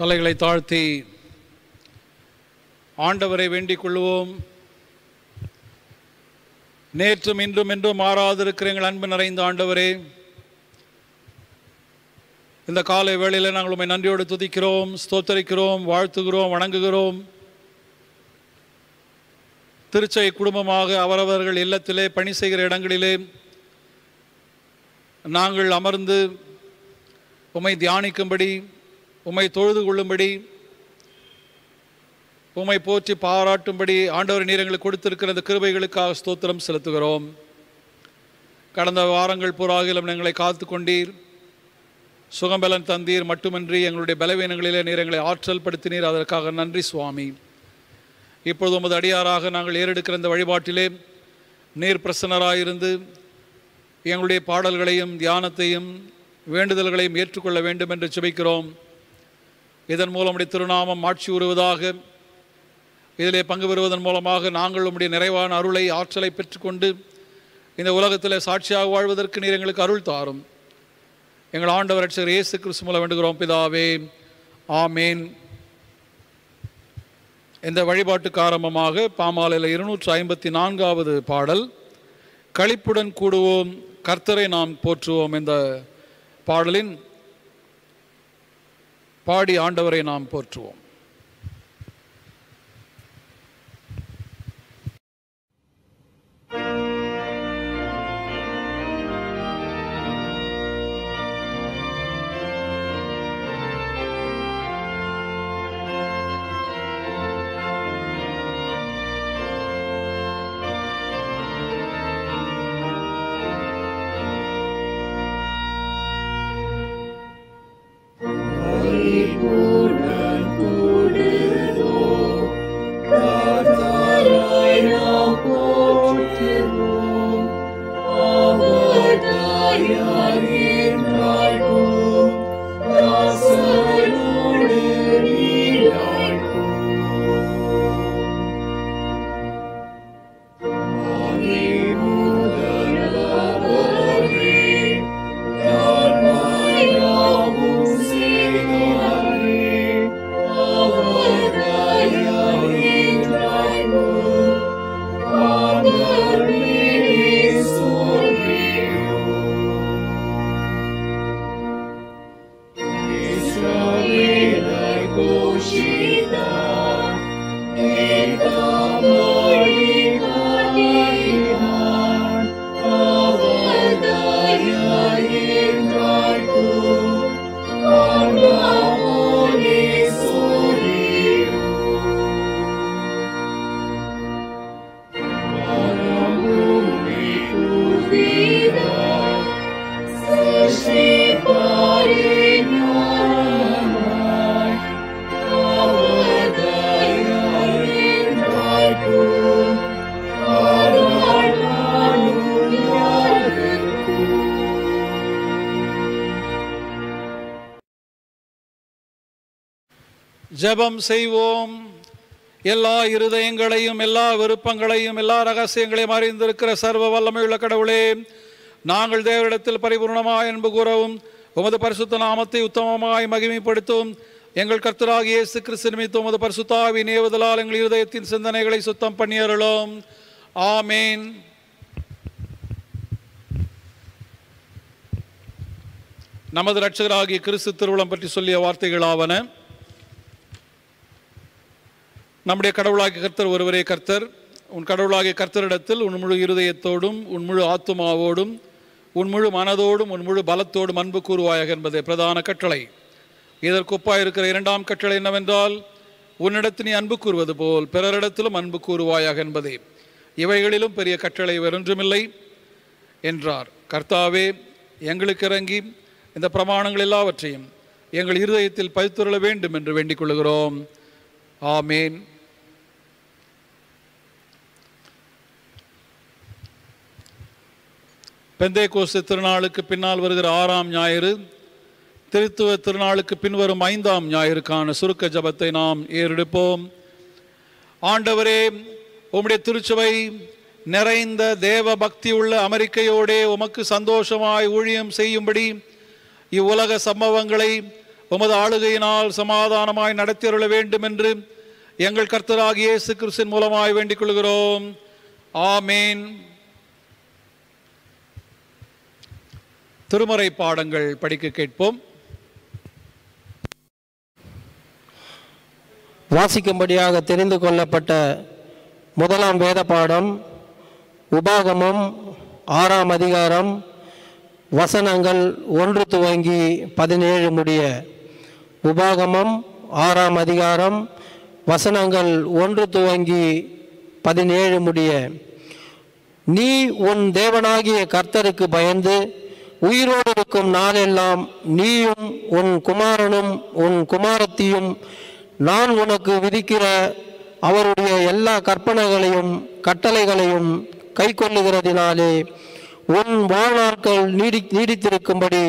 தலைகளை தாழ்த்தி ஆண்டவரை வேண்டிக் கொள்வோம். நேற்றும் இன்றும் என்றும் மாறாதிருக்கிற எங்கள் அன்பு நிறைந்த ஆண்டவரே, இந்த காலை வேளையில் நாங்கள் உம்மை நன்றியோடு துதிக்கிறோம், ஸ்தோத்தரிக்கிறோம், வாழ்த்துகிறோம், வணங்குகிறோம். திருச்சை குடும்பமாக அவரவர்கள் இல்லத்திலே பணி செய்கிற இடங்களிலே நாங்கள் அமர்ந்து உம்மை தியானிக்கும்படி, உம்மை தொழுது கொள்ளும்படி, உம்மை போற்றி பாராட்டும்படி ஆண்டவர் நீர் எங்களுக்கு கொடுத்திருக்கிற இந்த கிருபைகளுக்காக ஸ்தோத்திரம் செலுத்துகிறோம். கடந்த வாரங்கள் பூராகிலும் எங்களை காத்து கொண்டீர், சுகம்பலன் தந்தீர். மட்டுமின்றி எங்களுடைய பலவீனங்களிலே நீர் எங்களை ஆற்றல் படுத்தினீர். அதற்காக நன்றி சுவாமி. இப்பொழுது உமது அடியாராக நாங்கள் ஏறெடுக்கிற இந்த வழிபாட்டிலே நீர் பிரசன்னராயிருந்து எங்களுடைய பாடல்களையும் தியானத்தையும் வேண்டுதல்களையும் ஏற்றுக்கொள்ள வேண்டும் என்று ஜெபிக்கிறோம். இதன் மூலம் உம்முடைய திருநாமம் ஆட்சி உறுவதாக. இதிலே பங்கு பெறுவதன் மூலமாக நாங்கள் உம்முடைய நிறைவான அருளை, ஆற்றலை பெற்றுக்கொண்டு இந்த உலகத்தில் சாட்சியாக வாழ்வதற்கு நீர் எங்களுக்கு அருள் தாரும். எங்கள் ஆண்டவர் ரட்சகர் இயேசு கிறிஸ்து மூலம் வேண்டுகிறோம் பிதாவே, ஆமேன். இந்த வழிபாட்டுக்கு ஆரம்பமாக பாமாலையில் 254வது பாடல், களிப்புடன் கூடுவோம் கர்த்தரை நாம் போற்றுவோம். இந்த பாடலின் பாடி ஆண்டவரை நாம் போற்றுவோம். ஜெபம் செய்வோம். எல்லா இருதயங்களையும், எல்லா விருப்பங்களையும், எல்லா ரகசியங்களையும் அறிந்திருக்கிற சர்வ வல்லமையுள்ள கடவுளே, நாங்கள் தேவரிடத்தில் பரிபூர்ணமாய் அன்பு கூறவும் உமது பரிசுத்த நாமத்தை உத்தமமாய் மகிமைப்படுத்தும் எங்கள் கர்த்தராகிய இயேசு கிறிஸ்து நிமித்தம் உமது பரிசுத்த ஆவியின் ஏவுதலால் எங்கள் இருதயத்தின் சிந்தனைகளை சுத்தம் பண்ணியருளும். ஆமேன். நமது இரட்சகராகிய கிறிஸ்து திருவுளம் பற்றி சொல்லிய வார்த்தைகளாவன: நம்முடைய கடவுளாகிய கர்த்தர் ஒருவரே கர்த்தர். உன் கடவுளாகிய கர்த்தரிடத்தில் உன் முழு இருதயத்தோடும், உன் முழு ஆத்துமாவோடும், உன் முழு மனதோடும், உன் முழு பலத்தோடும் அன்பு கூறுவாயாக என்பதே பிரதான கட்டளை. இதற்கு ஒப்பாயிருக்கிற இரண்டாம் கட்டளை என்னவென்றால், உன்னிடத்தில் நீ அன்பு கூறுவது போல் பிறரிடத்திலும் அன்பு கூறுவாயாக என்பதே. இவைகளிலும் பெரிய கட்டளை வேறொன்றுமில்லை என்றார். கர்த்தாவே, எங்களுக்கு இறங்கி இந்த பிரமாணங்கள் எல்லாவற்றையும் எங்கள் இருதயத்தில் பதித்துள்ள வேண்டும் என்று வேண்டிக் கொள்கிறோம். ஆமேன். பெந்தேகோஸ்து திருநாளுக்கு பின்னால் வருகிற 6ஆம் ஞாயிறு, திருத்துவ திருநாளுக்கு பின்வரும் 5ஆம் ஞாயிறுக்கான சுருக்க ஜபத்தை நாம் ஏறெடுப்போம். ஆண்டவரே, உம்முடைய திருச்சபை நிறைந்த தேவ பக்தி உள்ள அமெரிக்கையோடே உமக்கு சந்தோஷமாய் ஊழியம் செய்யும்படி இவ்வுலக சம்பவங்களை உமது ஆளுகையினால் சமாதானமாய் நடத்தியருள வேண்டும் என்று எங்கள் கர்த்தராகிய இயேசு கிறிஸ்துவின் மூலமாய் வேண்டிக் கொள்கிறோம். ஆமேன். திருமறை பாடங்கள் படிக்க கேட்போம். வாசிக்கும்படியாக தெரிந்து கொள்ளப்பட்ட முதலாம் வேத பாடம் உபாகமம் 6ஆம் அதிகாரம் வசனங்கள் 1 துவங்கி 17 முடிய. உபாகமம் 6ஆம் அதிகாரம் வசனங்கள் 1 துவங்கி 17 முடிய. நீ உன் தேவனாகிய கர்த்தருக்கு பயந்து உயிரோடு இருக்கும் நாளெல்லாம் நீயும் உன் குமாரனும் உன் குமாரத்தியும் நான் உனக்கு விதிக்கிற அவருடைய எல்லா கற்பனைகளையும் கட்டளைகளையும் கை கொள்ளுகிறதினாலே உன் வாழ்நாட்கள் நீடித்திருக்கும்படி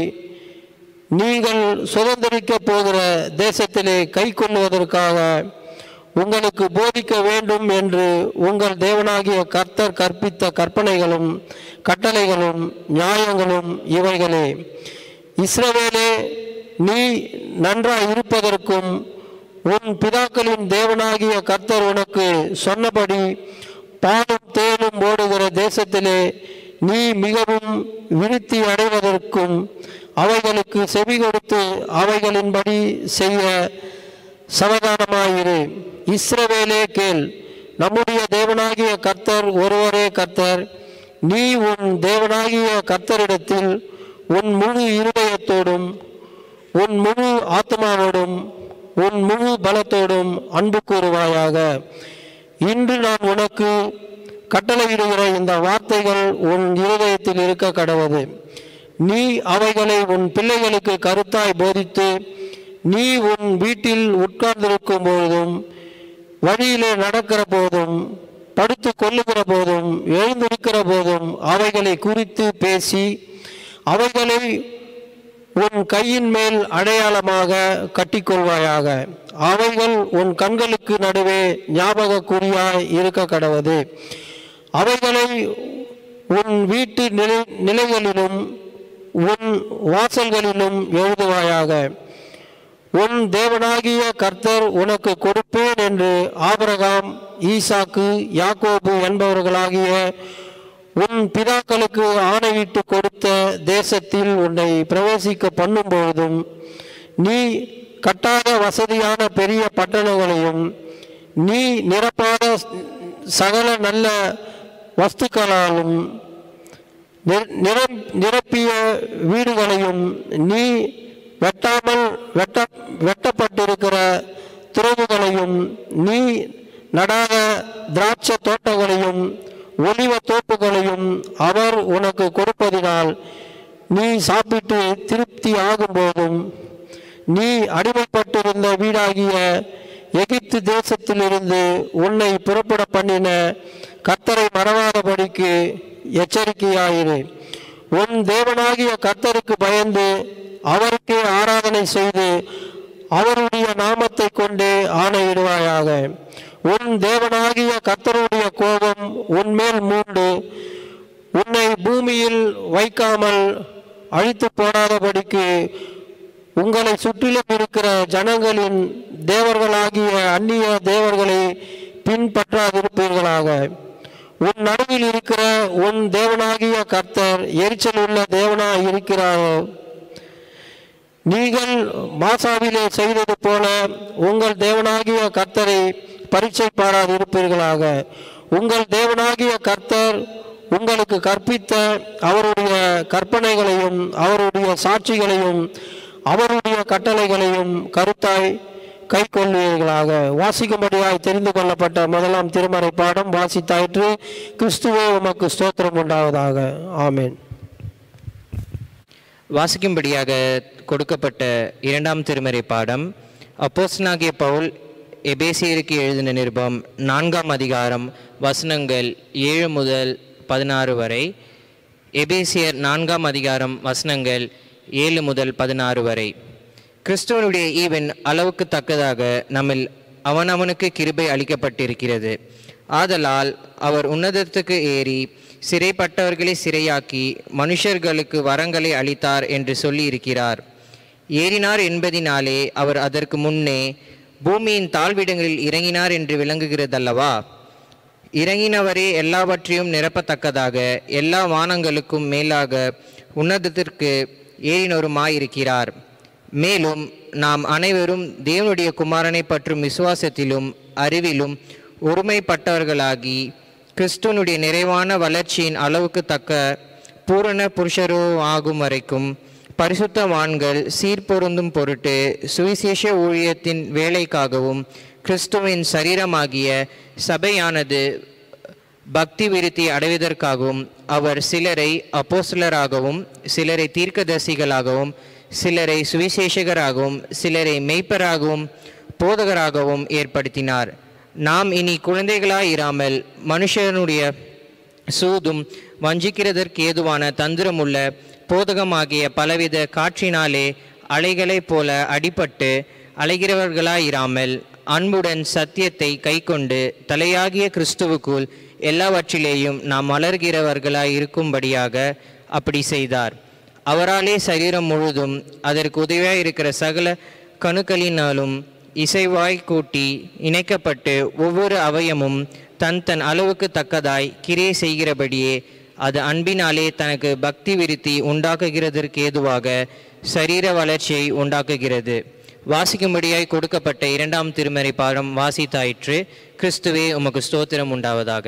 நீங்கள் சுதந்திரிக்கப் போகிற தேசத்திலே கை கொள்ளுவதற்காக உங்களுக்கு போதிக்க வேண்டும் என்று உங்கள் தேவனாகிய கர்த்தர் கற்பித்த கற்பனைகளும் கட்டளைகளும் நியாயங்களும் இவைகளே. இஸ்ரவேலே, நீ நன்றாய் இருப்பதற்கும் உன் பிதாக்களின் தேவனாகிய கர்த்தர் உனக்கு சொன்னபடி பாலும் தேனும் ஓடுகிற தேசத்திலே நீ மிகவும் விருத்தி அடைவதற்கும் அவைகளுக்கு செவி கொடுத்து அவைகளின்படி செய்ய சமாதானமாயிரு. இஸ்ரவேலே கேள், நம்முடைய தேவனாகிய கர்த்தர் ஒருவரே கர்த்தர். நீ உன் தேவனாகிய கர்த்தரிடத்தில் உன் முழு இருதயத்தோடும் உன் முழு ஆத்மாவோடும் உன் முழு பலத்தோடும் அன்பு கூறுவாயாக. இன்று நான் உனக்கு கட்டளையிடுகிற இந்த வார்த்தைகள் உன் இருதயத்தில் இருக்க கடவது. நீ அவைகளை உன் பிள்ளைகளுக்கு கருத்தாய் போதித்து நீ உன் வீட்டில் உட்கார்ந்திருக்கும் போதும் வழியிலே நடக்கிற போதும் படுத்து கொள்ளுகிற போதும் எழுந்திருக்கிற போதும் அவைகளை குறித்து பேசி அவைகளை உன் கையின் மேல் அடையாளமாக கட்டிக்கொள்வாயாக. அவைகள் உன் கண்களுக்கு நடுவே ஞாபக குறியாய் இருக்க கடவது. அவைகளை உன் வீட்டு நிலைகளிலும் உன் வாசல்களிலும் எழுதுவாயாக. உன் தேவனாகிய கர்த்தர் உனக்கு கொடுப்பேன் என்று ஆபிரகாம், ஈசாக்கு, யாக்கோபு என்பவர்களாகிய உன் பிதாக்களுக்கு ஆணையிட்டு கொடுத்த தேசத்தில் உன்னை பிரவேசிக்க பண்ணும்பொழுதும் நீ கட்டாத வசதியான பெரிய பட்டணங்களையும் நீ நிரப்பாத சகல நல்ல வஸ்துக்களாலும் நிரப்பிய வீடுகளையும் நீ வெட்டப்பட்டிருக்கிற துறவுகளையும் நீ நடாத திராட்சை தோட்டங்களையும் ஒலிவ தோப்புகளையும் அவர் உனக்கு கொடுப்பதினால் நீ சாப்பிட்டு திருப்தி ஆகும்போதும் நீ அடிமைப்பட்டிருந்த வீடாகிய எகிப்து தேசத்திலிருந்து உன்னை புறப்பட பண்ணின கர்த்தரை மறவாதபடிக்கு எச்சரிக்கையாயிரு. உன் தேவனாகிய கர்த்தருக்கு பயந்து அவருக்கே ஆராதனை செய்து அவருடைய நாமத்தை கொண்டே ஆணையிடுவாயாக. உன் தேவனாகிய கர்த்தருடைய கோபம் உன்மேல் மூண்டு உன்னை பூமியில் வைக்காமல் அழித்து போடாதபடிக்கு உங்களை சுற்றிலும் இருக்கிற ஜனங்களின் தேவர்களாகிய அந்நிய தேவர்களை பின்பற்றாதிருப்பீர்களாக. உன் நடுவில் இருக்கிற உன் தேவனாகிய கர்த்தர் எரிச்சல் உள்ள தேவனாய் இருக்கிறாரோ? நீங்கள் மாசாவிலே செய்தது போல உங்கள் தேவனாகிய கர்த்தரை பரீட்சை பாராதிருப்பீர்களாக. உங்கள் தேவனாகிய கர்த்தர் உங்களுக்கு கற்பித்த அவருடைய கற்பனைகளையும் அவருடைய சாட்சிகளையும் அவருடைய கட்டளைகளையும் கருத்தாய் கை கொள்வீர்களாக. வாசிக்கும்படியாய் தெரிந்து கொள்ளப்பட்ட முதலாம் திருமறை பாடம் வாசித்தாயிற்று. கிறிஸ்துவே உமக்கு ஸ்தோத்திரம் உண்டாவதாக. ஆமேன். வாசிக்கும்படியாக கொடுக்கப்பட்ட இரண்டாம் திருமறை பாடம் அப்போஸ்தலனாகிய பவுல் எபேசியருக்கு எழுதின நிருபம் 4ஆம் அதிகாரம் வசனங்கள் 7 முதல் 16 வரை. எபேசியர் 4ஆம் அதிகாரம் வசனங்கள் 7 முதல் 16 வரை. கிறிஸ்துவனுடைய ஈவன் அளவுக்கு தக்கதாக நம்மில் அவனவனுக்கு கிருபை அளிக்கப்பட்டிருக்கிறது. ஆதலால் அவர் உன்னதத்துக்கு ஏறி சிறைப்பட்டவர்களை சிறையாக்கி மனுஷர்களுக்கு வரங்களை அளித்தார் என்று சொல்லி இருக்கிறார். ஏறினார் என்பதினாலே அவர் அதற்கு முன்னே பூமியின் தாழ்விடங்களில் இறங்கினார் என்று விளங்குகிறதல்லவா? இறங்கினவரே எல்லாவற்றையும் நிரப்பத்தக்கதாக எல்லா வானங்களுக்கும் மேலாக உன்னதத்திற்கு ஏறினோருமாயிருக்கிறார். மேலும் நாம் அனைவரும் தேவனுடைய குமாரனை பற்றும் விசுவாசத்திலும் அறிவிலும் ஒருமைப்பட்டவர்களாகி கிறிஸ்துவனுடைய நிறைவான வளர்ச்சியின் அளவுக்கு தக்க பூரண புருஷரோ ஆகும் வரைக்கும் பரிசுத்தவான்கள் சீர்பொருந்தும் பொருட்டு சுவிசேஷ ஊழியத்தின் வேலைக்காகவும் கிறிஸ்துவின் சரீரமாகிய சபையானது பக்தி விருத்தி அடைவதற்காகவும் அவர் சிலரை அப்போஸ்தலராகவும் சிலரை தீர்க்கதரிசிகளாகவும் சிலரை சுவிசேஷகராகவும் சிலரை மெய்ப்பராகவும் போதகராகவும் ஏற்படுத்தினார். நாம் இனி குழந்தைகளாயிராமல் மனுஷனுடைய சூதும் வஞ்சிக்கிறதற்கு ஏதுவான தந்திரமுள்ள போதகமாகிய பலவித காற்றினாலே அலைகளைப் போல அடிபட்டு அலைகிறவர்களாயிராமல் அன்புடன் சத்தியத்தை கைக்கொண்டு தலையாகிய கிறிஸ்துவுக்குள் எல்லாவற்றிலேயும் நாம் வளர்கிறவர்களாய் இருக்கும்படியாக அப்படி செய்தார். அவராலே சரீரம் முழுதும் அதற்கு உதவியாய் இருக்கிற சகல கணுக்களினாலும் இசைவாய் கூட்டி இணைக்கப்பட்டு ஒவ்வொரு அவயமும் தன் தன் அளவுக்கு தக்கதாய் கிரியை செய்கிறபடியே அது அன்பினாலே தனக்கு பக்தி விருத்தி உண்டாக்குகிறதற்கு ஏதுவாக சரீர வளர்ச்சியை உண்டாக்குகிறது. வாசிக்கும்படியாய் கொடுக்கப்பட்ட 2ஆம் திருமறை பாடம் வாசித்தாயிற்று. கிறிஸ்துவே உமக்கு ஸ்தோத்திரம் உண்டாவதாக.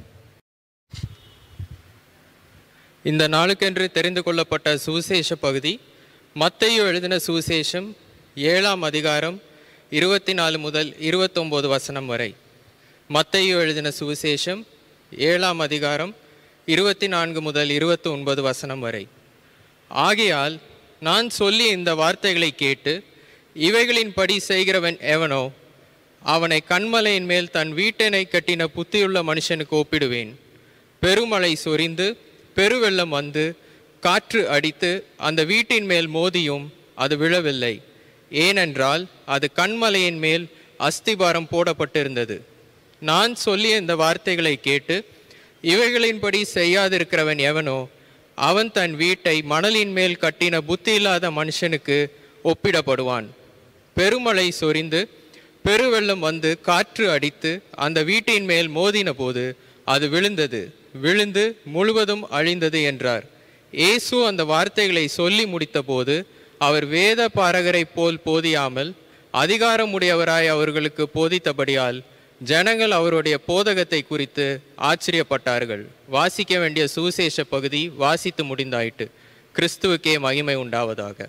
இந்த நாளுக்கென்று தெரிந்து கொள்ளப்பட்ட சுவிசேஷ பகுதி மத்தேயு எழுதின சுவிசேஷம் 7ஆம் அதிகாரம் 24 முதல் 29 வசனம் வரை. மத்தேயு எழுதின சுவிசேஷம் 7ஆம் அதிகாரம் 24 முதல் 29 வசனம் வரை. ஆகையால் நான் சொல்லி இந்த வார்த்தைகளை கேட்டு இவைகளின்படி செய்கிறவன் எவனோ அவனை கண்மலையின் மேல் தன் வீட்டினை கட்டின புத்தியுள்ள மனுஷனுக்கு ஒப்பிடுவேன். பெருமழை சொரிந்து பெருவெள்ளம் வந்து காற்று அடித்து அந்த வீட்டின் மேல் மோதியும் அது விழவில்லை. ஏனென்றால் அது கண்மலையின் மேல் அஸ்திபாரம் போடப்பட்டிருந்தது. நான் சொல்லிய இந்த வார்த்தைகளை கேட்டு இவைகளின்படி செய்யாதிருக்கிறவன் எவனோ அவன் தன் வீட்டை மணலின் மேல் கட்டின புத்தியில்லாத மனுஷனுக்கு ஒப்பிடப்படுவான். பெருமழை சொரிந்து பெருவெள்ளம் வந்து காற்று அடித்து அந்த வீட்டின் மேல் மோதின போது அது விழுந்து முழுவதும் அழிந்தது என்றார். இயேசு அந்த வார்த்தைகளை சொல்லி முடித்த போது அவர் வேத பாரகரை போல் போதியாமல் அதிகாரமுடையவராய் அவர்களுக்கு போதித்தபடியால் ஜனங்கள் அவருடைய போதகத்தை குறித்து ஆச்சரியப்பட்டார்கள். வாசிக்க வேண்டிய சுவிசேஷ பகுதி வாசித்து முடிந்தாயிட்டு. கிறிஸ்துவுக்கே மகிமை உண்டாவதாக.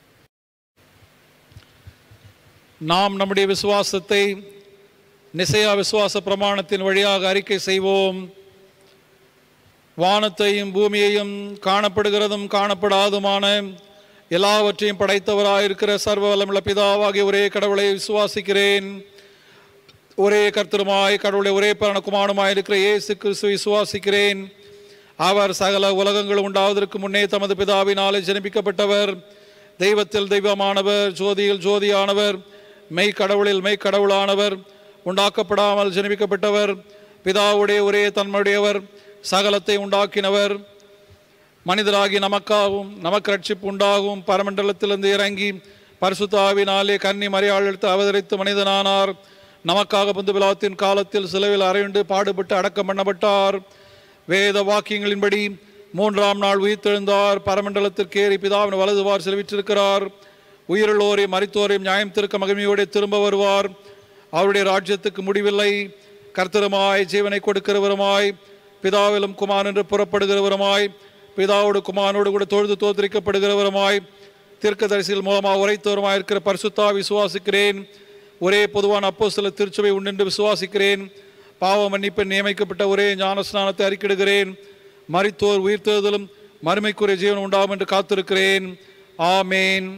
நாம் நம்முடைய விசுவாசத்தை நிசையா விசுவாச பிரமாணத்தின் வழியாக அறிக்கை செய்வோம். வானத்தையும் பூமியையும் காணப்படுகிறதும் காணப்படாதுமான எல்லாவற்றையும் படைத்தவராயிருக்கிற சர்வ வல்லமுள்ள பிதாவாகிய ஒரே கடவுளை விசுவாசிக்கிறேன். ஒரே கர்த்தருமாய் கடவுளை ஒரே பிராணகுமாரனுமாய் இருக்கிற இயேசு கிறிஸ்துவை விசுவாசிக்கிறேன். அவர் சகல உலகங்கள் உண்டாவதற்கு முன்னே தமது பிதாவினாலே ஜனிப்பிக்கப்பட்டவர். தெய்வத்தில் தெய்வமானவர், ஜோதியில் ஜோதியானவர், மெய்க்கடவுளில் மெய்க்கடவுளானவர், உண்டாக்கப்படாமல் ஜனிப்பிக்கப்பட்டவர், பிதாவுடைய ஒரே தன்மையுடையவர், சகலத்தை உண்டாக்கினவர், மனிதராகி நமக்காகவும் நமக்கு ரட்சிப்பு உண்டாகும் பரமண்டலத்திலிருந்து இறங்கி பரிசுத்த ஆவியினாலே கன்னி மரியாள் அவதரித்து மனிதனானார். நமக்காக புந்து பிலாத்தின் காலத்தில் சிலுவையில் அறையுண்டு பாடுபட்டு அடக்கம் பண்ணப்பட்டார். வேத வாக்கியங்களின்படி 3ஆம் நாள் உயிர்த்தெழுந்தார். பரமண்டலத்திற்கு ஏறி பிதாவின் வலதுவார் செலவிட்டிருக்கிறார். உயிருள்ளோரையும் மரித்தோரையும் நியாயம் திருக்க மகிமையோடு திரும்ப வருவார். அவருடைய ராஜ்யத்துக்கு முடிவில்லை. கர்த்தருமாய் ஜீவனை கொடுக்கிறவருமாய் பிதாவிலும் குமாரன் என்று புறப்படுகிறவருமாய் பிதாவோடு குமாரனோடு கூட தொழுது தோத்தரிக்கப்படுகிறவருமாய் தீர்க்கதரிசிகள் மூலமாக உரைத்தவருமாய் இருக்கிற பரிசுத்தா விசுவாசிக்கிறேன். ஒரே பொதுவான அப்போஸ்தல திருச்சபை உண்டென்று விசுவாசிக்கிறேன். பாவ மன்னிப்பில் நியமிக்கப்பட்ட ஒரே ஞான ஸ்நானத்தை அறிக்கிடுகிறேன். மரித்தோர் உயிர்த்தெழுதலும் மறுமைக்குரிய ஜீவன் உண்டாகும் என்று காத்திருக்கிறேன். ஆமேன்.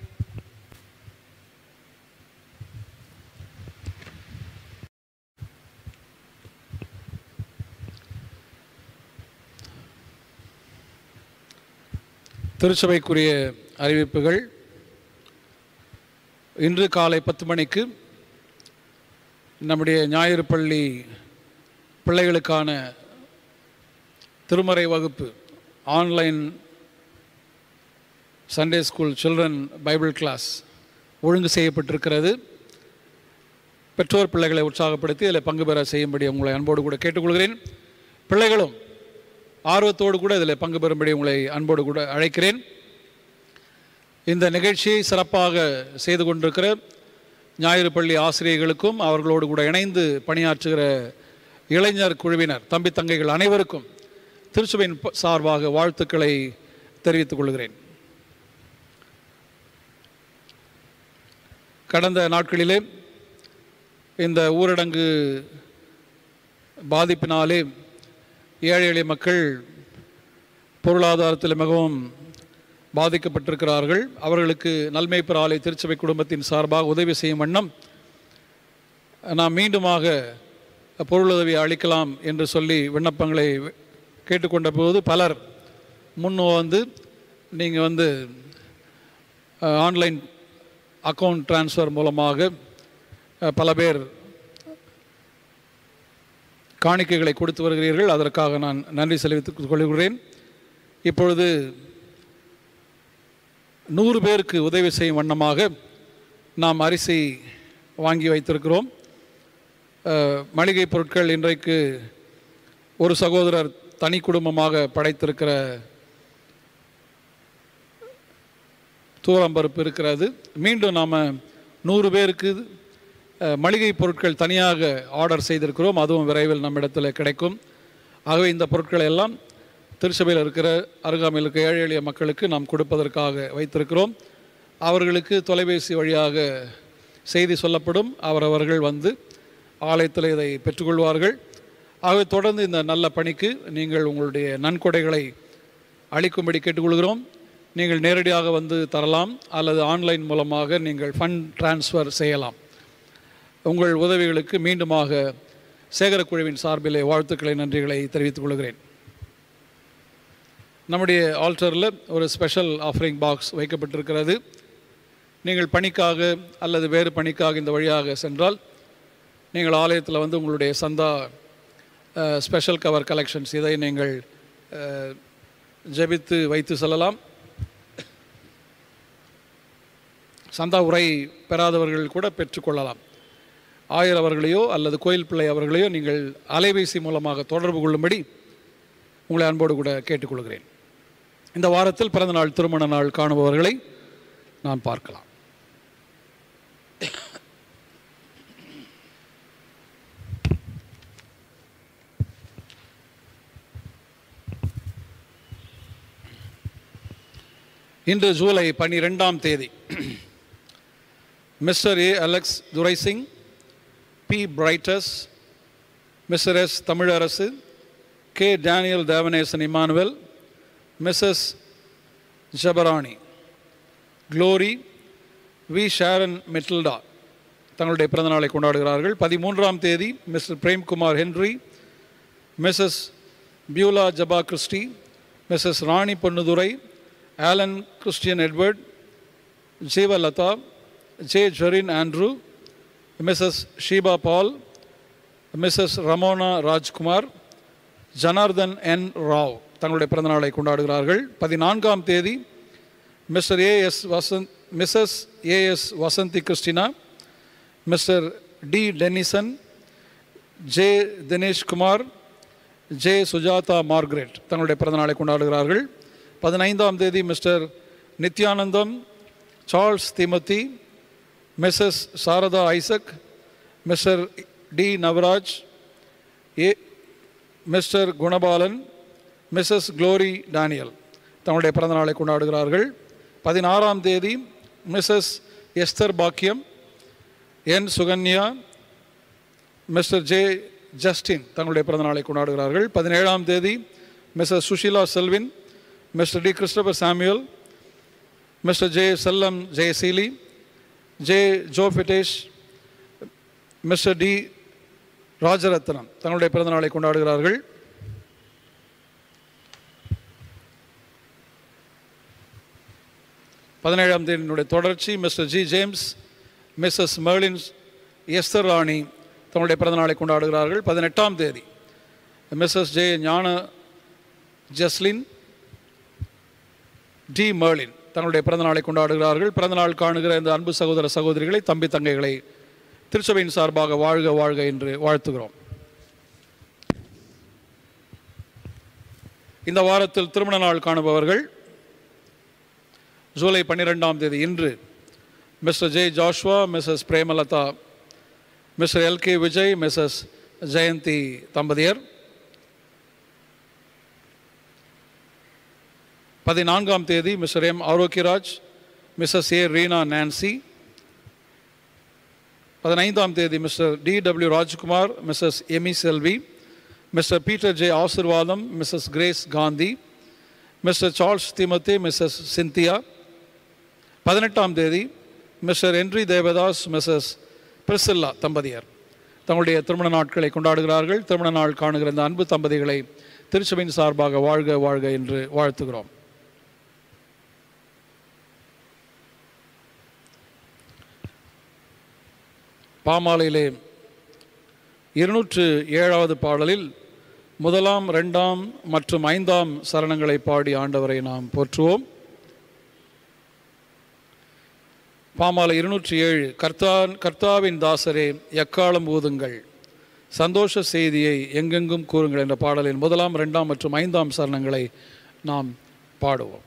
திருச்சபைக்குரிய அறிவிப்புகள். இன்று காலை 10 மணிக்கு நம்முடைய ஞாயிறு பள்ளி பிள்ளைகளுக்கான திருமறை வகுப்பு online Sunday school children Bible class ஒழுங்கு செய்யப்பட்டிருக்கிறது. பெற்றோர் பிள்ளைகளை உற்சாகப்படுத்தி அதில் பங்கு பெற செய்யும்படி உங்களை அன்போடு கூட கேட்டுக்கொள்கிறேன். பிள்ளைகளும் ஆர்வத்தோடு கூட இதில் பங்கு பெறும்படி உங்களை அன்போடு கூட அழைக்கிறேன். இந்த நிகழ்ச்சியை சிறப்பாக செய்து கொண்டிருக்கிற ஞாயிறு பள்ளி ஆசிரியர்களுக்கும் அவர்களோடு கூட இணைந்து பணியாற்றுகிற இளைஞர் குழுவினர் தம்பி தங்கைகள் அனைவருக்கும் திருச்சபையின் சார்பாக வாழ்த்துக்களை தெரிவித்துக் கொள்கிறேன். கடந்த நாட்களிலே இந்த ஊரடங்கு பாதிப்பினாலே ஏழை எளிய மக்கள் பொருளாதாரத்தில் மிகவும் பாதிக்கப்பட்டிருக்கிறார்கள். அவர்களுக்கு நல்மேய்ப்பர் ஆலய திருச்சபை குடும்பத்தின் சார்பாக உதவி செய்யும் வண்ணம் நாம் மீண்டுமாக பொருளுதவி அளிக்கலாம் என்று சொல்லி விண்ணப்பங்களை கேட்டுக்கொண்ட போது பலர் வந்து நீங்கள் ஆன்லைன் அக்கௌண்ட் டிரான்ஸ்ஃபர் மூலமாக பல பேர் காணிக்கைகளை கொடுத்து வருகிறீர்கள். அதற்காக நான் நன்றி தெரிவித்துக் கொள்கிறேன். இப்பொழுது 100 பேருக்கு உதவி செய்யும் வண்ணமாக நாம் அரிசி வாங்கி வைத்திருக்கிறோம். மளிகை பொருட்கள் இன்றைக்கு ஒரு சகோதரர் தனி குடும்பமாக படைத்திருக்கிற தூரம்பருப்பு இருக்கிறது. மீண்டும் நாம் 100 பேருக்கு மளிகை பொருட்கள் தனியாக ஆர்டர் செய்திருக்கிறோம். அதுவும் விரைவில் நம்மிடத்தில் கிடைக்கும். ஆகவே இந்த பொருட்களை எல்லாம் திருச்சபையில் இருக்கிற அருகாமையில் இருக்க ஏழை எளிய மக்களுக்கு நாம் கொடுப்பதற்காக வைத்திருக்கிறோம். அவர்களுக்கு தொலைபேசி வழியாக செய்தி சொல்லப்படும். அவர்கள் ஆலயத்தில் இதை பெற்றுக்கொள்வார்கள். ஆகவே தொடர்ந்து இந்த நல்ல பணிக்கு நீங்கள் உங்களுடைய நன்கொடைகளை அளிக்கும்படி கேட்டுக்கொள்கிறோம். நீங்கள் நேரடியாக தரலாம் அல்லது ஆன்லைன் மூலமாக நீங்கள் ஃபண்ட் டிரான்ஸ்ஃபர் செய்யலாம். உங்கள் உதவிகளுக்கு மீண்டுமாக சேகரக்குழுவின் சார்பிலே வாழ்த்துக்களை நன்றிகளை தெரிவித்துக் கொள்கிறேன். நம்முடைய ஆல்டரில் ஒரு ஸ்பெஷல் ஆஃபரிங் பாக்ஸ் வைக்கப்பட்டிருக்கிறது. நீங்கள் பணிக்காக அல்லது வேறு பணிக்காக இந்த வழியாக சென்றால் நீங்கள் ஆலயத்தில் உங்களுடைய சந்தா ஸ்பெஷல் கவர் கலெக்ஷன்ஸ் இதை நீங்கள் ஜெபித்து வைத்து செல்லலாம். சந்தா உரை பெறாதவர்கள் கூட பெற்றுக்கொள்ளலாம். ஆயர் அவர்களையோ அல்லது கோயில் பிள்ளை அவர்களையோ நீங்கள் அலைபேசி மூலமாக தொடர்பு கொள்ளும்படி உங்களை அன்போடு கூட கேட்டுக்கொள்கிறேன். இந்த வாரத்தில் பிறந்த நாள் திருமண நாள் காணுபவர்களை நாம் பார்க்கலாம். இன்று July 12 Mr A Alex Duraisingh, P Brightus, Mr S Tamilarasu, K Daniel Devanesan Emmanuel, Mrs Jabarani, Glory, V Sharon Matilda தங்களுடைய பிறந்தநாளை கொண்டாடுகிறார்கள். 13 Mr Premkumar Henry, Mrs Beulah Jaba Christy, Mrs Rani Ponnudurai, Alan Christian Edward, Jeevalatha, J Jerin Andrew, Mrs Sheba Paul, Mrs Ramona Rajkumar, Janardhan N Rao தங்களுடைய பிறந்தநாளை கொண்டாடுகிறார்கள். 14 Mr Mrs AS Vasanthi Christina, Mr D Dennison, J Dineshkumar, J Sujatha Margaret தங்களுடைய பிறந்தநாளை கொண்டாடுகிறார்கள். 15 Mr Nithyanandam, Charles Timothy, Mrs Saradha Isaac, Mr D Navaraj, Mr Gunabalan, Mrs Glory Daniel தங்களுடைய பிறந்தநாளை கொண்டாடுகிறார்கள். 16 Mrs Esther Bakkiyam, N Sukanya, Mr J Justin தங்களுடைய பிறந்தநாளை கொண்டாடுகிறார்கள். 17 Mrs Susheela Selvin, Mr D Christopher Samuel, Mr J Chellam Jayaseeli, J Jofitesh, Mr D Rajarathnam தங்களுடைய பிறந்தநாளை கொண்டாடுகிறார்கள். 17 தொடர்ச்சி Mr G James, Mrs Merlin Esther Rani தங்களுடைய பிறந்தநாளை கொண்டாடுகிறார்கள். 18 மிஸ்ஸஸ் ஜே ஞான ஜஸ்லின் டி மெர்லின் தங்களுடைய பிறந்தநாளை கொண்டாடுகிறார்கள். பிறந்தநாள் காணுகிற இந்த அன்பு சகோதர சகோதரிகளை, தம்பி தங்கைகளை திருச்சபையின் சார்பாக வாழ்க வாழ்க என்று வாழ்த்துகிறோம். இந்த வாரத்தில் திருமண நாள் காணுபவர்கள் ஜூலை 12ஆம் தேதி இன்று Mr J Joshua, Mrs Premalatha, Mr LK Vijay, Mrs Jayanthi தம்பதியர். 14ஆம் தேதி Mr M Arokiyaraj, Mrs A Reena Nancy. 15ஆம் தேதி Mr D W Rajkumar, Mrs Amy Selvi, Mr Peter J Asirvatham, Mrs Grace Gandhi, Mr Charles Timothy, Mrs Cynthia. 18ஆம் தேதி Mr Henry Devadas, Mrs Priscilla தம்பதியர் தங்களுடைய திருமண நாட்களை கொண்டாடுகிறார்கள். திருமண நாள் காணுகிற இந்த அன்பு தம்பதிகளை திருச்சபையின் சார்பாக வாழ்க வாழ்க என்று வாழ்த்துகிறோம். பாமாலையிலே 207வது பாடலில் 1, 2 மற்றும் 5 சரணங்களை பாடி ஆண்டவரை நாம் போற்றுவோம். பாமாலை 207 கர்த்தாவின் தாசரே எக்காலம் ஊதுங்கள், சந்தோஷ செய்தியை எங்கெங்கும் கூறுங்கள் என்ற பாடலின் 1, 2 மற்றும் 5 சரணங்களை நாம் பாடுவோம்.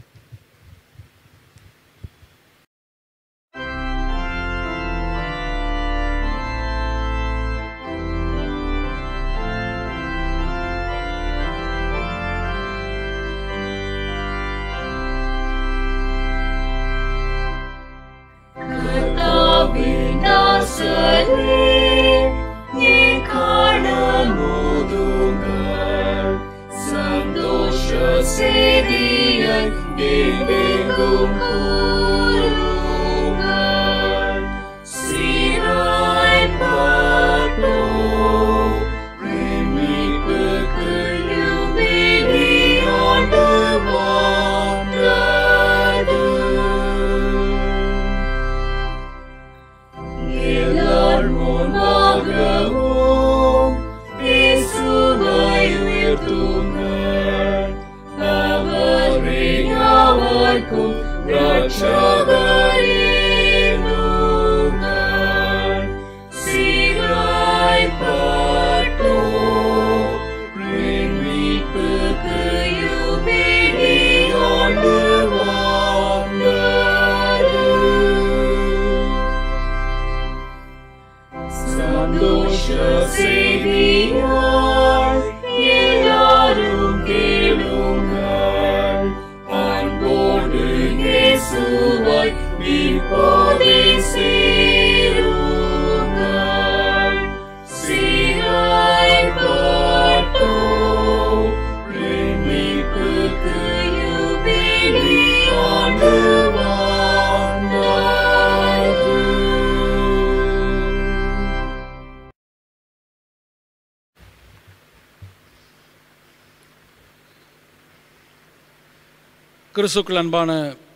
கிறிஸ்துவுக்குள் அன்பான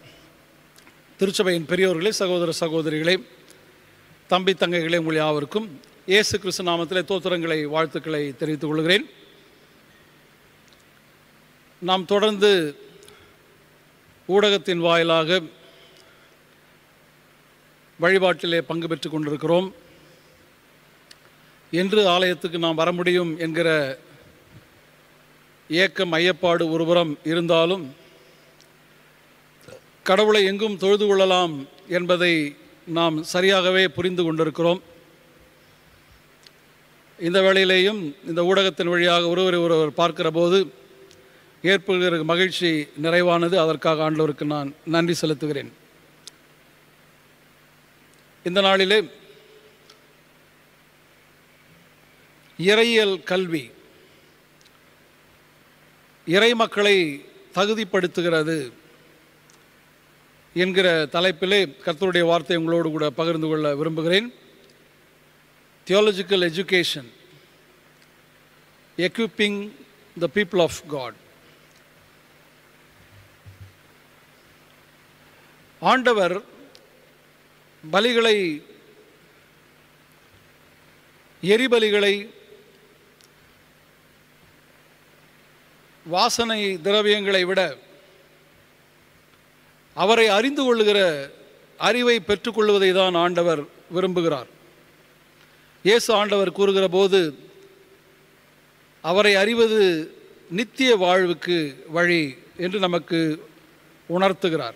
திருச்சபையின் பெரியோர்களே, சகோதர சகோதரிகளே, தம்பி தங்கைகளே, உங்கள் யாவருக்கும் இயேசு கிறிஸ்து நாமத்திலே தோத்திரங்களை, வாழ்த்துக்களை தெரிவித்துக் கொள்கிறேன். நாம் தொடர்ந்து ஊடகத்தின் வாயிலாக வழிபாட்டிலே பங்கு பெற்றுக் கொண்டிருக்கிறோம். என்று ஆலயத்துக்கு நாம் வர முடியும் என்கிற ஏக்கம், ஐயப்பாடு ஒருபுறம் இருந்தாலும், கடவுளை எங்கும் தொழுது கொள்ளலாம் என்பதை நாம் சரியாகவே புரிந்து கொண்டிருக்கிறோம். இந்த வேளையிலேயும் இந்த ஊடகத்தின் வழியாக ஒருவர் பார்க்கிற போது ஏற்படுகிற மகிழ்ச்சி நிறைவானது. அதற்காக ஆண்டவருக்கு நான் நன்றி செலுத்துகிறேன். இந்த நாளிலே இறையியல் கல்வி இறை மக்களை தகுதிப்படுத்துகிறது என்கிற தலைப்பிலே கர்த்தருடைய வார்த்தை உங்களோடு கூட பகிர்ந்து கொள்ள விரும்புகிறேன். Theological education equipping the people of God. ஆண்டவர் பலிகளை, எரிபலிகளை, வாசனை திரவியங்களை விட அவரை அறிந்து கொள்ளுகிற அறிவை பெற்றுக்கொள்வதை தான் ஆண்டவர் விரும்புகிறார். இயேசு ஆண்டவர் கூறுகிற போது அவரை அறிவது நித்திய வாழ்வுக்கு வழி என்று நமக்கு உணர்த்துகிறார்.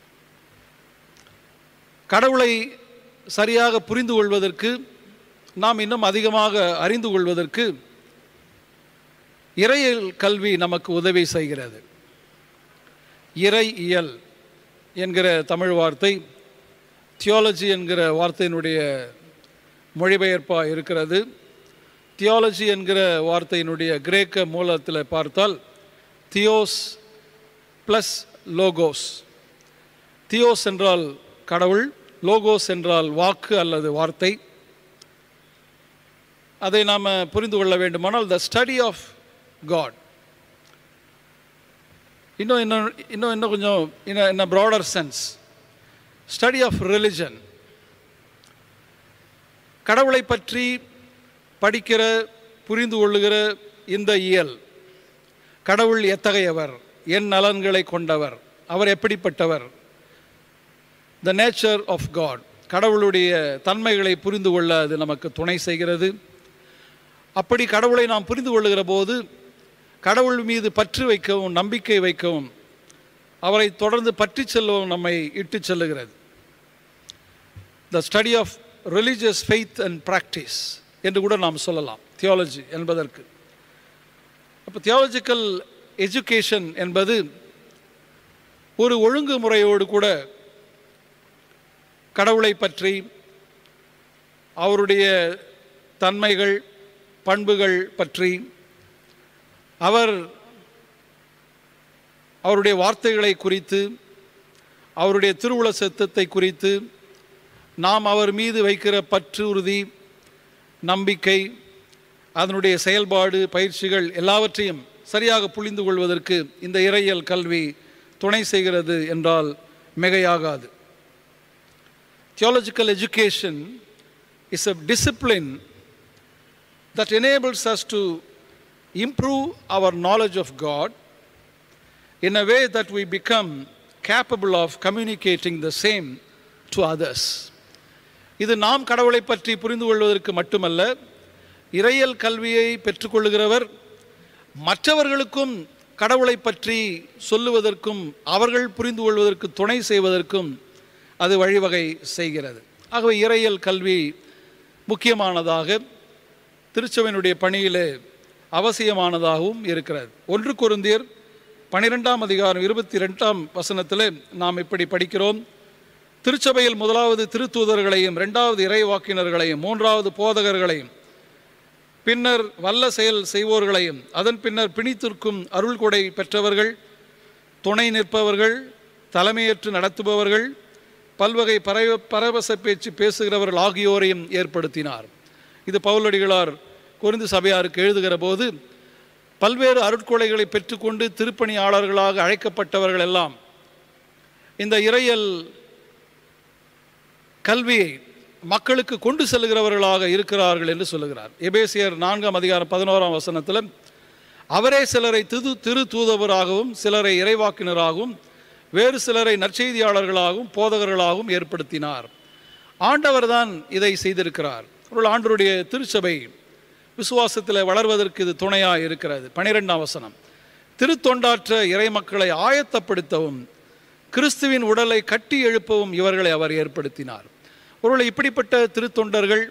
கடவுளை சரியாக புரிந்து கொள்வதற்கு, நாம் இன்னும் அதிகமாக அறிந்து கொள்வதற்கு இறையியல் கல்வி நமக்கு உதவி செய்கிறது. இறையியல் என்கிற தமிழ் வார்த்தை தியாலஜி என்கிற வார்த்தையினுடைய மொழிபெயர்ப்பாக இருக்கிறது. தியாலஜி என்கிற வார்த்தையினுடைய கிரேக்க மூலத்தில் பார்த்தால் தியோஸ் ப்ளஸ் லோகோஸ். தியோஸ் என்றால் கடவுள், லோகோஸ் என்றால் வாக்கு அல்லது வார்த்தை. அதை நாம் புரிந்து கொள்ள வேண்டுமானால் த ஸ்டடி ஆஃப் காட். இன்னும் கொஞ்சம் in a broader sense study of religion. கடவுளை பற்றி படிக்கிற, புரிந்து கொள்ளுகிற இந்த இயல், கடவுள் எத்தகையவர், என் நலன்களை கொண்டவர், அவர் எப்படிப்பட்டவர், த நேச்சர் ஆஃப் காட், கடவுளுடைய தன்மைகளை புரிந்து கொள்ள அது நமக்கு துணை செய்கிறது. அப்படி கடவுளை நாம் புரிந்து கொள்ளுகிற போது கடவுள் மீது பற்று வைக்கவும் நம்பிக்கை வைக்கவும் அவரை தொடர்ந்து பற்றி செல்லவும் நம்மை இட்டு செல்லுகிறது. The study of religious faith and practice என்று கூட நாம் சொல்லலாம் தியாலஜி என்பதற்கு. அப்போ தியாலஜிக்கல் எஜுகேஷன் என்பது ஒரு ஒழுங்குமுறையோடு கூட கடவுளை பற்றி, அவருடைய தன்மைகள் பண்புகள் பற்றி, அவருடைய வார்த்தைகளை குறித்து, அவருடைய திருவுள சித்தத்தை குறித்து, நாம் அவர் மீது வைக்கிற பற்று, உறுதி, நம்பிக்கை, அதனுடைய செயல்பாடு, பயிற்சிகள் எல்லாவற்றையும் சரியாக புரிந்து கொள்வதற்கு இந்த இறையியல் கல்வி துணை செய்கிறது என்றால் மிகையாகாது. Theological education is a discipline that enables us to improve our knowledge of God in a way that we become capable of communicating the same to others. இது நாம் கடவுளை பற்றி புரிந்து கொள்வதற்கு மட்டுமல்ல, இறையியல் கல்வியை பெற்றுக்கொள்ளுகிறவர் மற்றவர்களுக்கும் கடவுளை பற்றி சொல்லுவதற்கும் அவர்கள் புரிந்து கொள்வதற்கு துணை செய்வதற்கும் அது வழிவகை செய்கிறது. ஆகவே இறையியல் கல்வி முக்கியமானதாக, திருச்சபையினுடைய பணியிலே அவசியமானதாகவும் இருக்கிறது. 1 கொரிந்தியர் 12ஆம் அதிகாரம் 22ஆம் வசனத்தில் நாம் இப்படி படிக்கிறோம். திருச்சபையில் முதலாவது திருத்தூதர்களையும், 2வது இறைவாக்கினர்களையும், 3வது போதகர்களையும், பின்னர் வல்ல செயல் செய்வோர்களையும், அதன் பின்னர் பிணித்திற்கும் அருள் கொடை பெற்றவர்கள், துணை நிற்பவர்கள், தலைமையேற்று நடத்துபவர்கள், பல்வகை பரவச பேச்சு பேசுகிறவர்கள் ஆகியோரையும் ஏற்படுத்தினார். இது பவுலடிகளார் கொரிந்து சபையாருக்கு எழுதுகிற போது பல்வேறு அருட்கொடைகளை பெற்றுக்கொண்டு திருப்பணியாளர்களாக அழைக்கப்பட்டவர்கள் எல்லாம் இந்த இறையியல் கல்வியை மக்களுக்கு கொண்டு செல்கிறவர்களாக இருக்கிறார்கள் என்று சொல்லுகிறார். எபேசியர் 4ஆம் அதிகாரம் 11ஆம் வசனத்தில் அவரே சிலரை திரு தூதவராகவும், சிலரை இறைவாக்கினராகவும், வேறு சிலரை நற்செய்தியாளர்களாகவும் போதகர்களாகவும் ஏற்படுத்தினார். ஆண்டவர் தான் இதை செய்திருக்கிறார். ஒரு ஆண்டவருடைய திருச்சபை விசுவாசத்தில் வளர்வதற்கு இது துணையாக இருக்கிறது. 12ஆம் வசனம், திருத்தொண்டாற்ற இறை மக்களை ஆயத்தப்படுத்தவும் கிறிஸ்துவின் உடலை கட்டி எழுப்பவும் இவர்களை அவர் ஏற்படுத்தினார். ஒருவேளை இப்படிப்பட்ட திருத்தொண்டர்கள்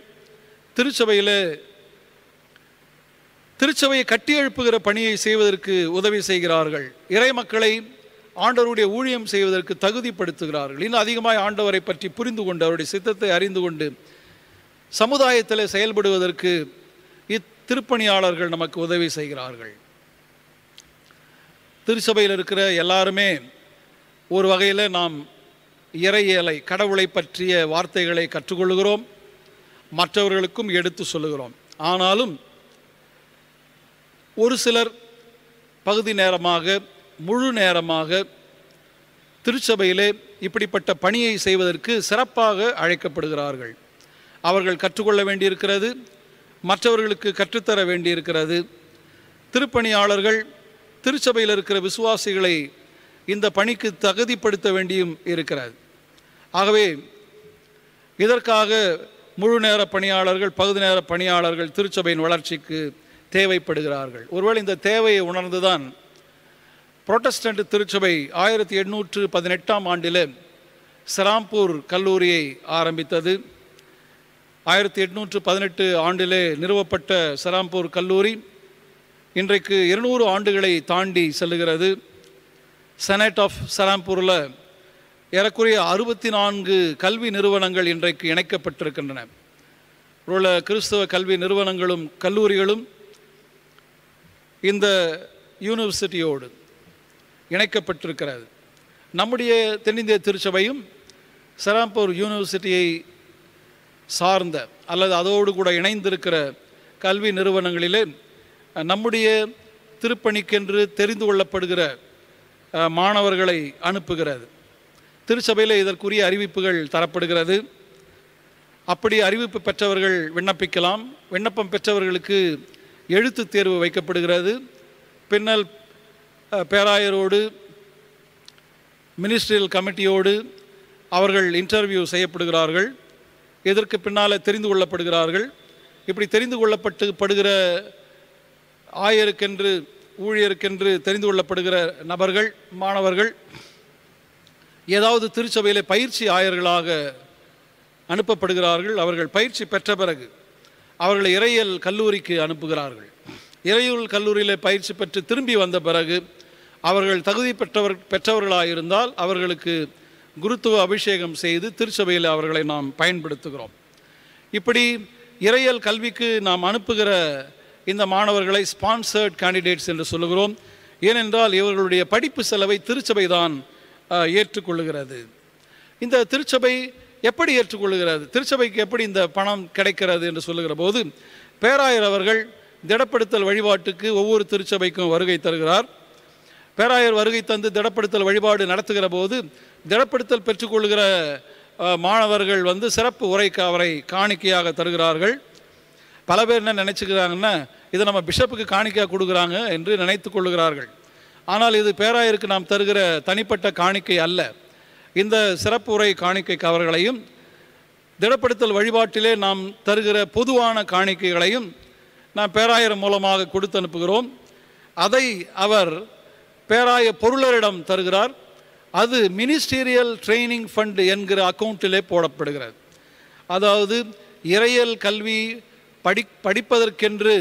திருச்சபையை கட்டி எழுப்புகிற பணியை செய்வதற்கு உதவி செய்கிறார்கள். இறை மக்களை ஆண்டவருடைய ஊழியம் செய்வதற்கு தகுதிப்படுத்துகிறார்கள். இன்னும் அதிகமாக ஆண்டவரை பற்றி புரிந்து கொண்டு, அவருடைய சித்தத்தை அறிந்து கொண்டு சமுதாயத்தில் செயல்படுவதற்கு இத்திருப்பணியாளர்கள் நமக்கு உதவி செய்கிறார்கள். திருச்சபையில் இருக்கிற எல்லாருமே ஒரு வகையில் நாம் இறையியலை, கடவுளை பற்றிய வார்த்தைகளை கற்றுக்கொள்கிறோம், மற்றவர்களுக்கும் எடுத்து சொல்லுகிறோம். ஆனாலும் ஒரு சிலர் பகுதி நேரமாக, முழு நேரமாக திருச்சபையிலே இப்படிப்பட்ட பணியை செய்வதற்கு சிறப்பாக அழைக்கப்படுகிறார்கள். அவர்கள் கற்றுக்கொள்ள வேண்டியிருக்கிறது, மற்றவர்களுக்கு கற்றுத்தர வேண்டியிருக்கிறது. திருப்பணியாளர்கள் திருச்சபையில் இருக்கிற விசுவாசிகளை இந்த பணிக்கு தகுதிப்படுத்த வேண்டியும் இருக்கிறது. ஆகவே இதற்காக முழு நேர பணியாளர்கள், பகுதி நேர பணியாளர்கள் திருச்சபையின் வளர்ச்சிக்கு தேவைப்படுகிறார்கள். ஒருவேளை இந்த தேவையை உணர்ந்துதான் புரோட்டஸ்டன்ட் திருச்சபை 1818ஆம் ஆண்டில் செராம்பூர் கல்லூரியை ஆரம்பித்தது. 1818 ஆண்டிலே நிறுவப்பட்ட செராம்பூர் கல்லூரி இன்றைக்கு 200 ஆண்டுகளை தாண்டி செல்லுகிறது. செனட் ஆஃப் செராம்பூரில் ஏறக்குறைய 64 கல்வி நிறுவனங்கள் இன்றைக்கு இணைக்கப்பட்டிருக்கின்றன. உள்ள கிறிஸ்தவ கல்வி நிறுவனங்களும் கல்லூரிகளும் இந்த யூனிவர்சிட்டியோடு இணைக்கப்பட்டிருக்கிறது. நம்முடைய தென்னிந்திய திருச்சபையும் செராம்பூர் யூனிவர்சிட்டியை சார்ந்த அல்லது அதோடு கூட இணைந்திருக்கிற கல்வி நிறுவனங்களிலே நம்முடைய திருப்பணிக்கென்று தெரிந்து கொள்ளப்படுகிற மாணவர்களை அனுப்புகிறது. திருச்சபையில் இதற்குரிய அறிவிப்புகள் தரப்படுகிறது. அப்படி அறிவிப்பு பெற்றவர்கள் விண்ணப்பிக்கலாம். விண்ணப்பம் பெற்றவர்களுக்கு எழுத்து தேர்வு வைக்கப்படுகிறது. பின்னல் பேராயரோடு மினிஸ்ட்ரியல் கமிட்டியோடு அவர்கள் இன்டர்வியூ செய்யப்படுகிறார்கள். இதற்கு பின்னால் தெரிந்து கொள்ளப்படுகிறார்கள். இப்படி தெரிந்து கொள்ளப்படுகிற ஆயருக்கென்று ஊழியருக்கென்று தெரிந்து கொள்ளப்படுகிற நபர்கள், மாணவர்கள் ஏதாவது திருச்சபையில் பயிற்சி ஆயர்களாக அனுப்பப்படுகிறார்கள். அவர்கள் பயிற்சி பெற்ற பிறகு அவர்களை இறையியல் கல்லூரிக்கு அனுப்புகிறார்கள். இறையியல் கல்லூரியில் பயிற்சி பெற்று திரும்பி வந்த பிறகு அவர்கள் தகுதி பெற்றவர்களாக இருந்தால் அவர்களுக்கு குருத்துவ அபிஷேகம் செய்து திருச்சபையில் அவர்களை நாம் பயன்படுத்துகிறோம். இப்படி இறையியல் கல்விக்கு நாம் அனுப்புகிற இந்த மாணவர்களை ஸ்பான்சர்ட் கேண்டிடேட்ஸ் என்று சொல்லுகிறோம். ஏனென்றால் இவர்களுடைய படிப்பு செலவை திருச்சபை தான் ஏற்றுக்கொள்ளுகிறது. இந்த திருச்சபை எப்படி ஏற்றுக்கொள்ளுகிறது, திருச்சபைக்கு எப்படி இந்த பணம் கிடைக்கிறது என்று சொல்லுகிற போது பேராயர் அவர்கள் திடப்படுத்தல் வழிபாட்டுக்கு ஒவ்வொரு திருச்சபைக்கும் வருகை தருகிறார். பேராயர் வருகை தந்து திடப்படுத்தல் வழிபாடு நடத்துகிற போது திடப்படுத்தல் பெற்றுக்கொள்கிற மாணவர்கள் சிறப்பு உரைக்கு அவரை காணிக்கையாக தருகிறார்கள். பல பேர் என்ன நினச்சிக்கிறாங்கன்னா, இதை நம்ம பிஷப்புக்கு காணிக்கையாக கொடுக்குறாங்க என்று நினைத்து கொள்ளுகிறார்கள். ஆனால் இது பேராயருக்கு நாம் தருகிற தனிப்பட்ட காணிக்கை அல்ல. இந்த சிறப்பு உரை காணிக்கைக்கு அவர்களையும் திடப்படுத்தல் வழிபாட்டிலே நாம் தருகிற பொதுவான காணிக்கைகளையும் நாம் பேராயர் மூலமாக கொடுத்து அனுப்புகிறோம். அதை அவர் பேராய பொருளரிடம் தருகிறார். அது மினிஸ்டீரியல் ட்ரைனிங் ஃபண்ட் என்கிற அக்கௌண்ட்டிலே போடப்படுகிறது. அதாவது இறையியல் கல்வி படிப்பதற்கென்று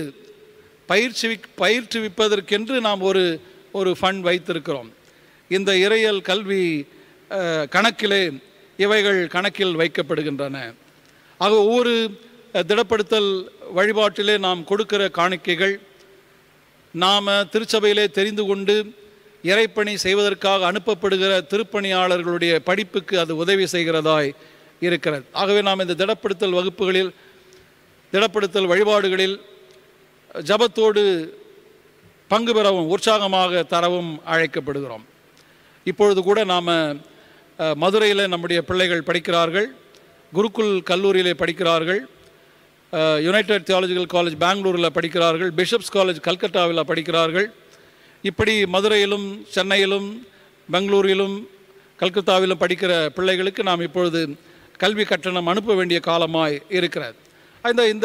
பயிற்றுவிப்பதற்கென்று நாம் ஒரு ஃபண்ட் வைத்திருக்கிறோம். இந்த இறையியல் கல்வி கணக்கிலே இவைகள் கணக்கில் வைக்கப்படுகின்றன. ஆக ஒவ்வொரு திடப்படுத்தல் வழிபாட்டிலே நாம் கொடுக்கிற காணிக்கைகள் நாம் திருச்சபையிலே தெரிந்து கொண்டு இறைப்பணி செய்வதற்காக அனுப்பப்படுகிற திருப்பணியாளர்களுடைய படிப்புக்கு அது உதவி செய்கிறதாய் இருக்கிறது. ஆகவே நாம் இந்த திடப்படுத்தல் வகுப்புகளில், திடப்படுத்தல் வழிபாடுகளில் ஜபத்தோடு பங்கு பெறவும் உற்சாகமாக தரவும் அழைக்கப்படுகிறோம். இப்பொழுது கூட நாம் மதுரையில் நம்முடைய பிள்ளைகள் படிக்கிறார்கள், குருகுல் கல்லூரியிலே படிக்கிறார்கள், யுனைடெட் தியாலஜிக்கல் காலேஜ் பெங்களூரில் படிக்கிறார்கள், பிஷப்ஸ் காலேஜ் கல்கட்டாவில் படிக்கிறார்கள். இப்படி மதுரையிலும் சென்னையிலும் பெங்களூரிலும் கல்கத்தாவிலும் படிக்கிற பிள்ளைகளுக்கு நாம் இப்பொழுது கல்வி கட்டணம் அனுப்ப வேண்டிய காலமாய் இருக்கிறது. இந்த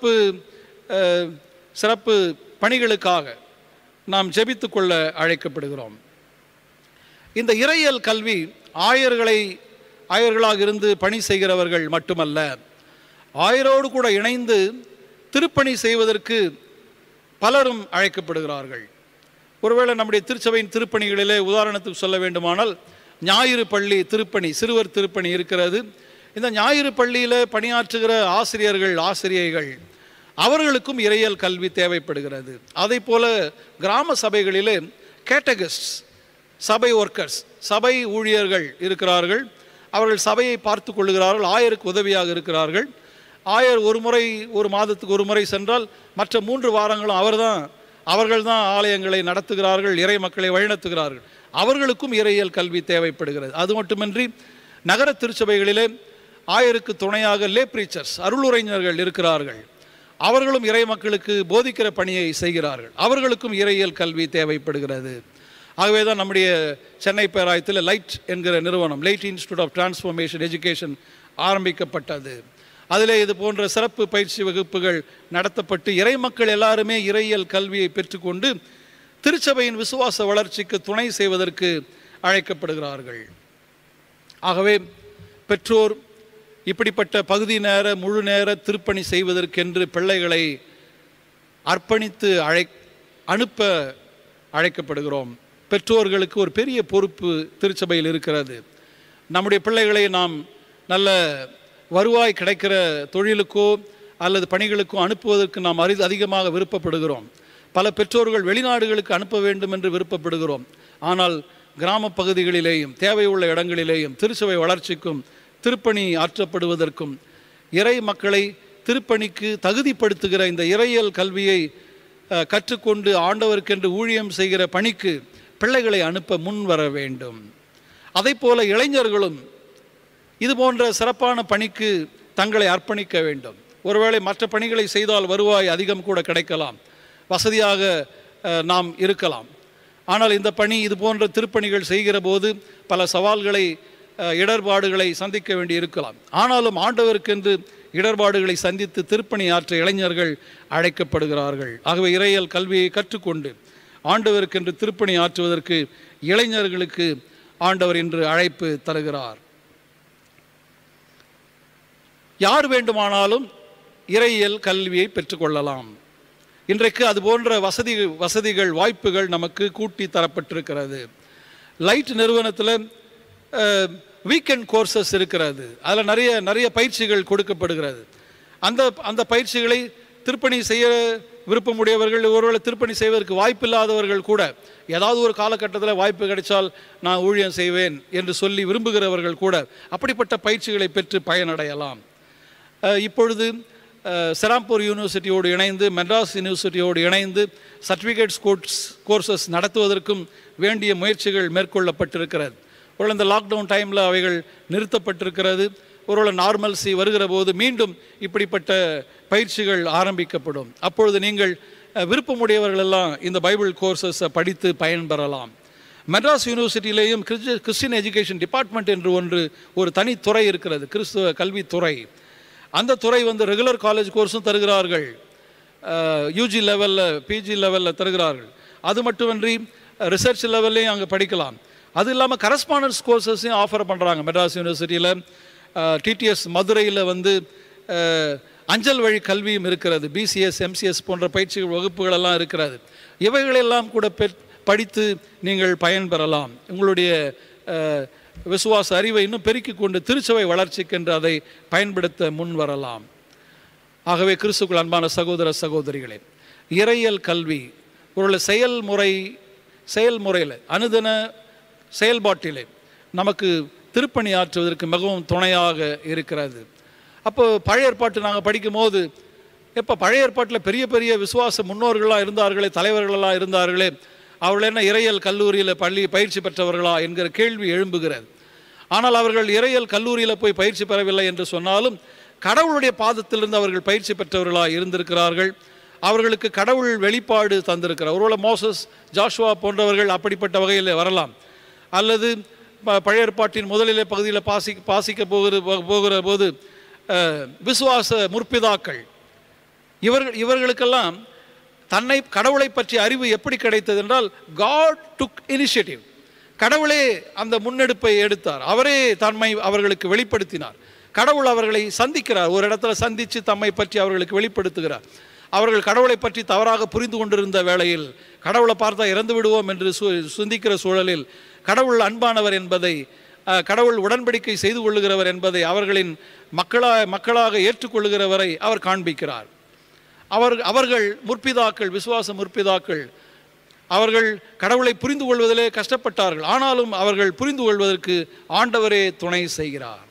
சிறப்பு பணிகளுக்காக நாம் ஜெபித்து கொள்ள அழைக்கப்படுகிறோம். இந்த இறையியல் கல்வி ஆயர்களாக இருந்து பணி செய்கிறவர்கள் மட்டுமல்ல, ஆயரோடு கூட இணைந்து திருப்பணி செய்வதற்கு பலரும் அழைக்கப்படுகிறார்கள். ஒருவேளை நம்முடைய திருச்சபையின் திருப்பணிகளிலே உதாரணத்துக்கு சொல்ல வேண்டுமானால் ஞாயிறு பள்ளி திருப்பணி, சிறுவர் திருப்பணி இருக்கிறது. இந்த ஞாயிறு பள்ளியில் பணியாற்றுகிற ஆசிரியர்கள், ஆசிரியைகள் அவர்களுக்கும் இறையியல் கல்வி தேவைப்படுகிறது. அதை போல கிராம சபைகளிலே கேட்டகஸ்ட், சபை ஒர்க்கர்ஸ், சபை ஊழியர்கள் இருக்கிறார்கள். அவர்கள் சபையை பார்த்து கொள்ளுகிறார்கள், ஆயருக்கு உதவியாக இருக்கிறார்கள். ஆயர் ஒரு மாதத்துக்கு ஒரு முறை சென்றால் மற்ற 3 வாரங்களும் அவர்கள் தான் ஆலயங்களை நடத்துகிறார்கள், இறை மக்களை வழிநடத்துகிறார்கள். அவர்களுக்கும் இறையியல் கல்வி தேவைப்படுகிறது. அது மட்டுமின்றி நகர திருச்சபைகளிலே ஆயருக்கு துணையாக லே பிரீச்சர்ஸ், அருளுரைஞர்கள் இருக்கிறார்கள். அவர்களும் இறை மக்களுக்கு போதிக்கிற பணியை செய்கிறார்கள். அவர்களுக்கும் இறையியல் கல்வி தேவைப்படுகிறது. ஆகவே தான் நம்முடைய சென்னை பேராயத்தில் லைட் என்கிற நிறுவனம், Light institute of transformation education ஆரம்பிக்கப்பட்டது. அதில் இது போன்ற சிறப்பு பயிற்சி வகுப்புகள் நடத்தப்பட்டு இறை மக்கள் எல்லாருமே இறையியல் கல்வியை பெற்றுக்கொண்டு திருச்சபையின் விசுவாச வளர்ச்சிக்கு துணை செய்வதற்கு அழைக்கப்படுகிறார்கள். ஆகவே பெற்றோர் இப்படிப்பட்ட பகுதி நேர முழு நேர திருப்பணி செய்வதற்கென்று பிள்ளைகளை அர்ப்பணித்து அனுப்ப அழைக்கப்படுகிறோம். பெற்றோர்களுக்கு ஒரு பெரிய பொறுப்பு திருச்சபையில் இருக்கிறது. நம்முடைய பிள்ளைகளை நாம் நல்ல வருவாய் கிடைக்கிற தொழிலுக்கோ அல்லது பணிகளுக்கோ அனுப்புவதற்கு நாம் அதிகமாக விருப்பப்படுகிறோம். பல பெற்றோர்கள் வெளிநாடுகளுக்கு அனுப்ப வேண்டும் என்று விருப்பப்படுகிறோம். ஆனால் கிராம பகுதிகளிலேயும் தேவையுள்ள இடங்களிலேயும் திருச்சபை வளர்ச்சிக்கும் திருப்பணி ஆற்றப்படுவதற்கும் இறை மக்களை திருப்பணிக்கு தகுதிப்படுத்துகிற இந்த இறையியல் கல்வியை கற்றுக்கொண்டு ஆண்டவருக்கென்று ஊழியம் செய்கிற பணிக்கு பிள்ளைகளை அனுப்ப முன் வர வேண்டும். அதை போல இளைஞர்களும் இது போன்ற சிறப்பான பணிக்கு தங்களை அர்ப்பணிக்க வேண்டும். ஒருவேளை மற்ற பணிகளை செய்தால் வருவாய் அதிகம் கூட கிடைக்கலாம், வசதியாக நாம் இருக்கலாம். ஆனால் இந்த பணி இது போன்ற திருப்பணிகள் செய்கிற போது பல சவால்களை இடர்பாடுகளை சந்திக்க வேண்டி இருக்கலாம். ஆனாலும் ஆண்டவருக்கென்று இடர்பாடுகளை சந்தித்து திருப்பணி ஆற்ற இளைஞர்கள் அழைக்கப்படுகிறார்கள். ஆகவே இறையியல் கல்வியை கற்றுக்கொண்டு ஆண்டவருக்கென்று திருப்பணி ஆற்றுவதற்கு இளைஞர்களுக்கு ஆண்டவர் இன்று அழைப்பு தருகிறார். யார் வேண்டுமானாலும் இறையியல் கல்வியை பெற்றுக்கொள்ளலாம். இன்றைக்கு அது போன்ற வசதிகள் வாய்ப்புகள் நமக்கு கூட்டி தரப்பட்டிருக்கிறது. லைட் நிறுவனத்தில் வீக்கெண்ட் கோர்சஸ் இருக்கிறது. அதில் நிறைய பயிற்சிகள் கொடுக்கப்படுகிறது. அந்த பயிற்சிகளை திருப்பணி செய்ய விருப்பமுடையவர்கள், ஒருவேளை திருப்பணி செய்வதற்கு வாய்ப்பில்லாதவர்கள் கூட ஏதாவது ஒரு காலகட்டத்தில் வாய்ப்பு கிடைச்சால் நான் ஊழியம் செய்வேன் என்று சொல்லி விரும்புகிறவர்கள் கூட அப்படிப்பட்ட பயிற்சிகளை பெற்று பயனடையலாம். இப்பொழுது செராம்பூர் யூனிவர்சிட்டியோடு இணைந்து மெட்ராஸ் யூனிவர்சிட்டியோடு இணைந்து சர்டிஃபிகேட்ஸ் கோர்சஸ் நடத்துவதற்கும் வேண்டிய முயற்சிகள் மேற்கொள்ளப்பட்டிருக்கிறது. ஒருவேளை இந்த லாக்டவுன் டைமில் அவைகள் நிறுத்தப்பட்டிருக்கிறது. ஒருவேளை நார்மல்சி வருகிற போது மீண்டும் இப்படிப்பட்ட பயிற்சிகள் ஆரம்பிக்கப்படும். அப்பொழுது நீங்கள் விருப்பமுடையவர்களெல்லாம் இந்த பைபிள் கோர்சஸை படித்து பயன்பெறலாம். மெட்ராஸ் யூனிவர்சிட்டியிலேயும் கிறிஸ்டியன் எஜுகேஷன் டிபார்ட்மெண்ட் என்று ஒரு தனித்துறை இருக்கிறது, கிறிஸ்துவ கல்வித்துறை. அந்த துறை ரெகுலர் காலேஜ் கோர்ஸும் தருகிறார்கள், யூஜி லெவலில் பிஜி லெவலில் தருகிறார்கள். அது மட்டுமின்றி ரிசர்ச் லெவல்லையும் அங்கே படிக்கலாம். அது இல்லாமல் கரஸ்பாண்டன்ஸ் கோர்சஸையும் ஆஃபர் பண்ணுறாங்க மெட்ராஸ் யூனிவர்சிட்டியில். டிடிஎஸ் மதுரையில் அஞ்சல் வழி கல்வியும் இருக்கிறது. பிசிஎஸ் எம்சிஎஸ் போன்ற பயிற்சி வகுப்புகளெல்லாம் இருக்கிறது. இவைகளெல்லாம் கூட படித்து நீங்கள் பயன்பெறலாம். உங்களுடைய விசுவாச அறிவை இன்னும் பெருக்கிக் கொண்டு திருச்சபை வளர்ச்சிக்கென்று அதை பயன்படுத்த முன் வரலாம். ஆகவே கிறிஸ்துக்குள் அன்பான சகோதர சகோதரிகளே, இறையியல் கல்வி ஒரு செயல்முறையில் அனுதின செயல்பாட்டிலே நமக்கு திருப்பணி ஆற்றுவதற்கு மிகவும் துணையாக இருக்கிறது. அப்போ பழைய ஏற்பாட்டு நாங்கள் படிக்கும் போது பழைய ஏற்பாட்டில் பெரிய பெரிய விசுவாச முன்னோர்களாக இருந்தார்களே, தலைவர்களாக இருந்தார்களே, அவர்கள் என்ன இறையியல் கல்லூரியில் பயிற்சி பெற்றவர்களா என்கிற கேள்வி எழும்புகிறது. ஆனால் அவர்கள் இறையியல் கல்லூரியில் போய் பயிற்சி பெறவில்லை என்று சொன்னாலும் கடவுளுடைய பாதத்திலிருந்து அவர்கள் பயிற்சி பெற்றவர்களாக இருந்திருக்கிறார்கள். அவர்களுக்கு கடவுள் வெளிப்பாடு தந்திருக்கிறார். ஒருவேளை மோசஸ், ஜாஷுவா போன்றவர்கள் அப்படிப்பட்ட வகையில் வரலாம். அல்லது பழைய ஏற்பாட்டின் முதலிலே பகுதியில் பாசிக்க போகிற போது விசுவாச முற்பிதாக்கள் இவர்களுக்கெல்லாம் கடவுளை பற்றிய அறிவு எப்படி கிடைத்தது என்றால், காட் டுக் இனிஷியேட்டிவ். கடவுளே அந்த முன்னெடுப்பை எடுத்தார். அவரே தன்மை அவர்களுக்கு வெளிப்படுத்தினார். கடவுள் அவர்களை சந்திக்கிறார். ஒரு இடத்துல சந்தித்து தம்மை பற்றி அவர்களுக்கு வெளிப்படுத்துகிறார். அவர்கள் கடவுளை பற்றி தவறாக புரிந்து கொண்டிருந்த வேளையில், கடவுளை பார்த்தா இறந்து விடுவோம் என்று சிந்திக்கிற சூழலில், கடவுள் அன்பானவர் என்பதை, கடவுள் உடன்படிக்கை செய்து கொள்ளுகிறவர் என்பதை அவர்களின் மக்களாக ஏற்றுக்கொள்ளுகிறவரை அவர் காண்பிக்கிறார். அவர்கள் முற்பிதாக்கள், விசுவாச முற்பிதாக்கள், அவர்கள் கடவுளை புரிந்து கொள்வதிலே கஷ்டப்பட்டார்கள். ஆனாலும் அவர்கள் புரிந்து கொள்வதற்கு ஆண்டவரே துணை செய்கிறார்.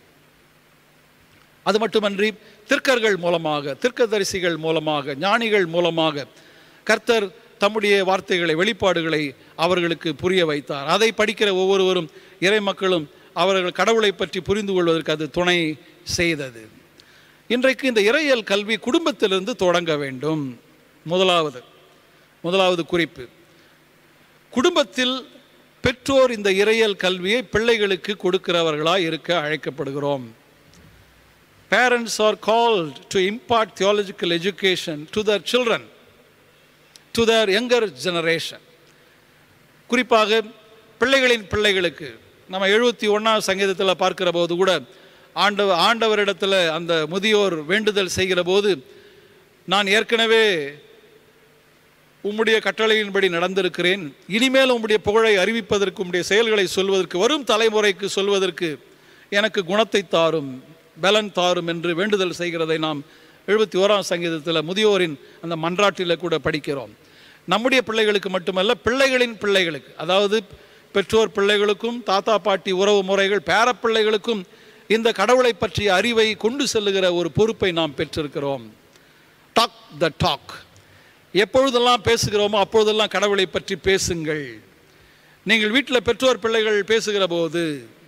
அது மட்டுமன்றி திர்க்கர்கள் மூலமாக, திர்க்கதரிசிகள் மூலமாக, ஞானிகள் மூலமாக கர்த்தர் தம்முடைய வார்த்தைகளை, வெளிப்பாடுகளை அவர்களுக்கு புரிய வைத்தார். அதை படிக்கிற ஒவ்வொருவரும், இறை மக்களும் அவர்கள் கடவுளை பற்றி புரிந்து கொள்வதற்கு அது துணை செய்தது. இன்றைக்கு இந்த இறையியல் கல்வி குடும்பத்திலிருந்து தொடங்க வேண்டும். முதலாவது குறிப்பு, குடும்பத்தில் பெற்றோர் இந்த இறையியல் கல்வியை பிள்ளைகளுக்கு கொடுக்கிறவர்களாய் இருக்க அழைக்கப்படுகிறோம். Parents are called to impart theological education to their children, to their younger generation. குறிப்பாக பிள்ளைகளின் பிள்ளைகளுக்கு நம்ம 71ஆம் சங்கீதத்தில் பார்க்கிற போது கூட ஆண்டவரிடத்தில் அந்த முதியோர் வேண்டுதல் செய்கிற போது, நான் ஏற்கனவே உம்முடைய கட்டளையின்படி நடந்திருக்கிறேன், இனிமேல் உம்முடைய புகழை அறிவிப்பதற்கு, உம்முடைய செயல்களை சொல்வதற்கு, வரும் தலைமுறைக்கு சொல்வதற்கு எனக்கு குணத்தை தாரும், பலன் தாரும் என்று வேண்டுதல் செய்கிறதை நாம் 71ஆம் சங்கீதத்தில் முதியோரின் அந்த மன்றாட்டில் கூட படிக்கிறோம். நம்முடைய பிள்ளைகளுக்கு மட்டுமல்ல, பிள்ளைகளின் பிள்ளைகளுக்கு, அதாவது பெற்றோர் பிள்ளைகளுக்கும், தாத்தா பாட்டி உறவு முறைகள் பேரப்பிள்ளைகளுக்கும் இந்த கடவுளை பற்றிய அறிவை கொண்டு செல்லுகிற ஒரு பொறுப்பை நாம் பெற்றிருக்கிறோம். Talk the talk. எப்பொழுதெல்லாம் பேசுகிறோமோ அப்பொழுதெல்லாம் கடவுளை பற்றி பேசுங்கள். நீங்கள் வீட்டில் பெற்றோர் பிள்ளைகள் பேசுகிற போது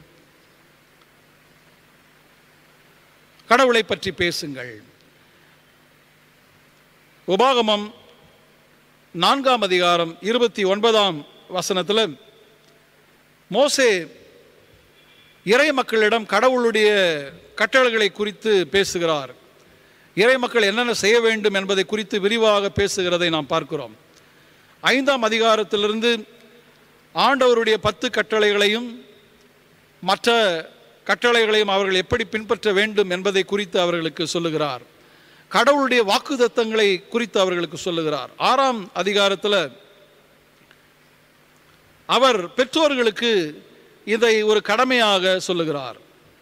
கடவுளை பற்றி பேசுங்கள். உபாகமம் 4ஆம் அதிகாரம் 29ஆம் வசனத்தில் மோசே இறை மக்களிடம் கடவுளுடைய கட்டளைகளை குறித்து பேசுகிறார். இறை மக்கள் என்னென்ன செய்ய வேண்டும் என்பதை குறித்து விரிவாக பேசுகிறதை நாம் பார்க்கிறோம். 5ஆம் அதிகாரத்திலிருந்து ஆண்டவருடைய 10 கட்டளைகளையும் மற்ற கட்டளைகளையும் அவர்கள் எப்படி பின்பற்ற வேண்டும் என்பதை குறித்து அவர்களுக்கு சொல்லுகிறார். கடவுளுடைய வாக்குத்தத்தங்களை குறித்து அவர்களுக்கு சொல்லுகிறார். 6ஆம் அதிகாரத்தில் அவர் பெற்றோர்களுக்கு இதை ஒரு கடமையாக சொல்லுகிறார்.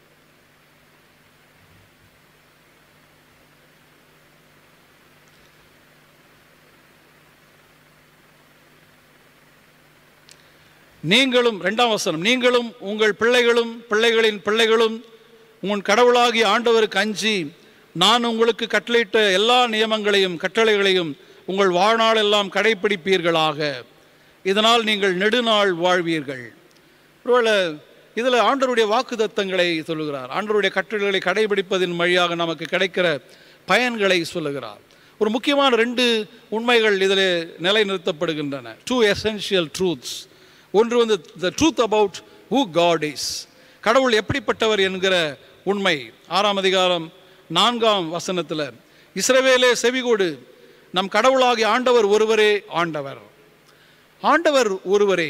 நீங்களும் 2ஆம் வசனம், நீங்களும் உங்கள் பிள்ளைகளும் பிள்ளைகளின் பிள்ளைகளும் உங்கள் கடவுளாகிய ஆண்டவருக்கு அஞ்சி நான் உங்களுக்கு கட்டளையிட்ட எல்லா நியமங்களையும் கட்டளைகளையும் உங்கள் வாழ்நாளெல்லாம் கடைப்பிடிப்பீர்களாக, இதனால் நீங்கள் நெடுநாள் வாழ்வீர்கள். ஒருவேளை இதில் ஆண்டவருடைய வாக்குத்தத்தங்களை சொல்லுகிறார். ஆண்டவருடைய கட்டளைகளை கடைபிடிப்பதின் வழியாக நமக்கு கிடைக்கிற பயன்களை சொல்லுகிறார். ஒரு முக்கியமான 2 உண்மைகள் இதில் நிலைநிறுத்தப்படுகின்றன. 2 essential truths. ஒன்று வந்து the truth about who God is, கடவுள் எப்படிப்பட்டவர் என்கிற உண்மை. 6ஆம் அதிகாரம் 4ஆம் வசனத்தில் இஸ்ரவேலே செவிகொடு, நம் கடவுளாகிய ஆண்டவர் ஒருவரே ஆண்டவர். ஆண்டவர் ஒருவரே,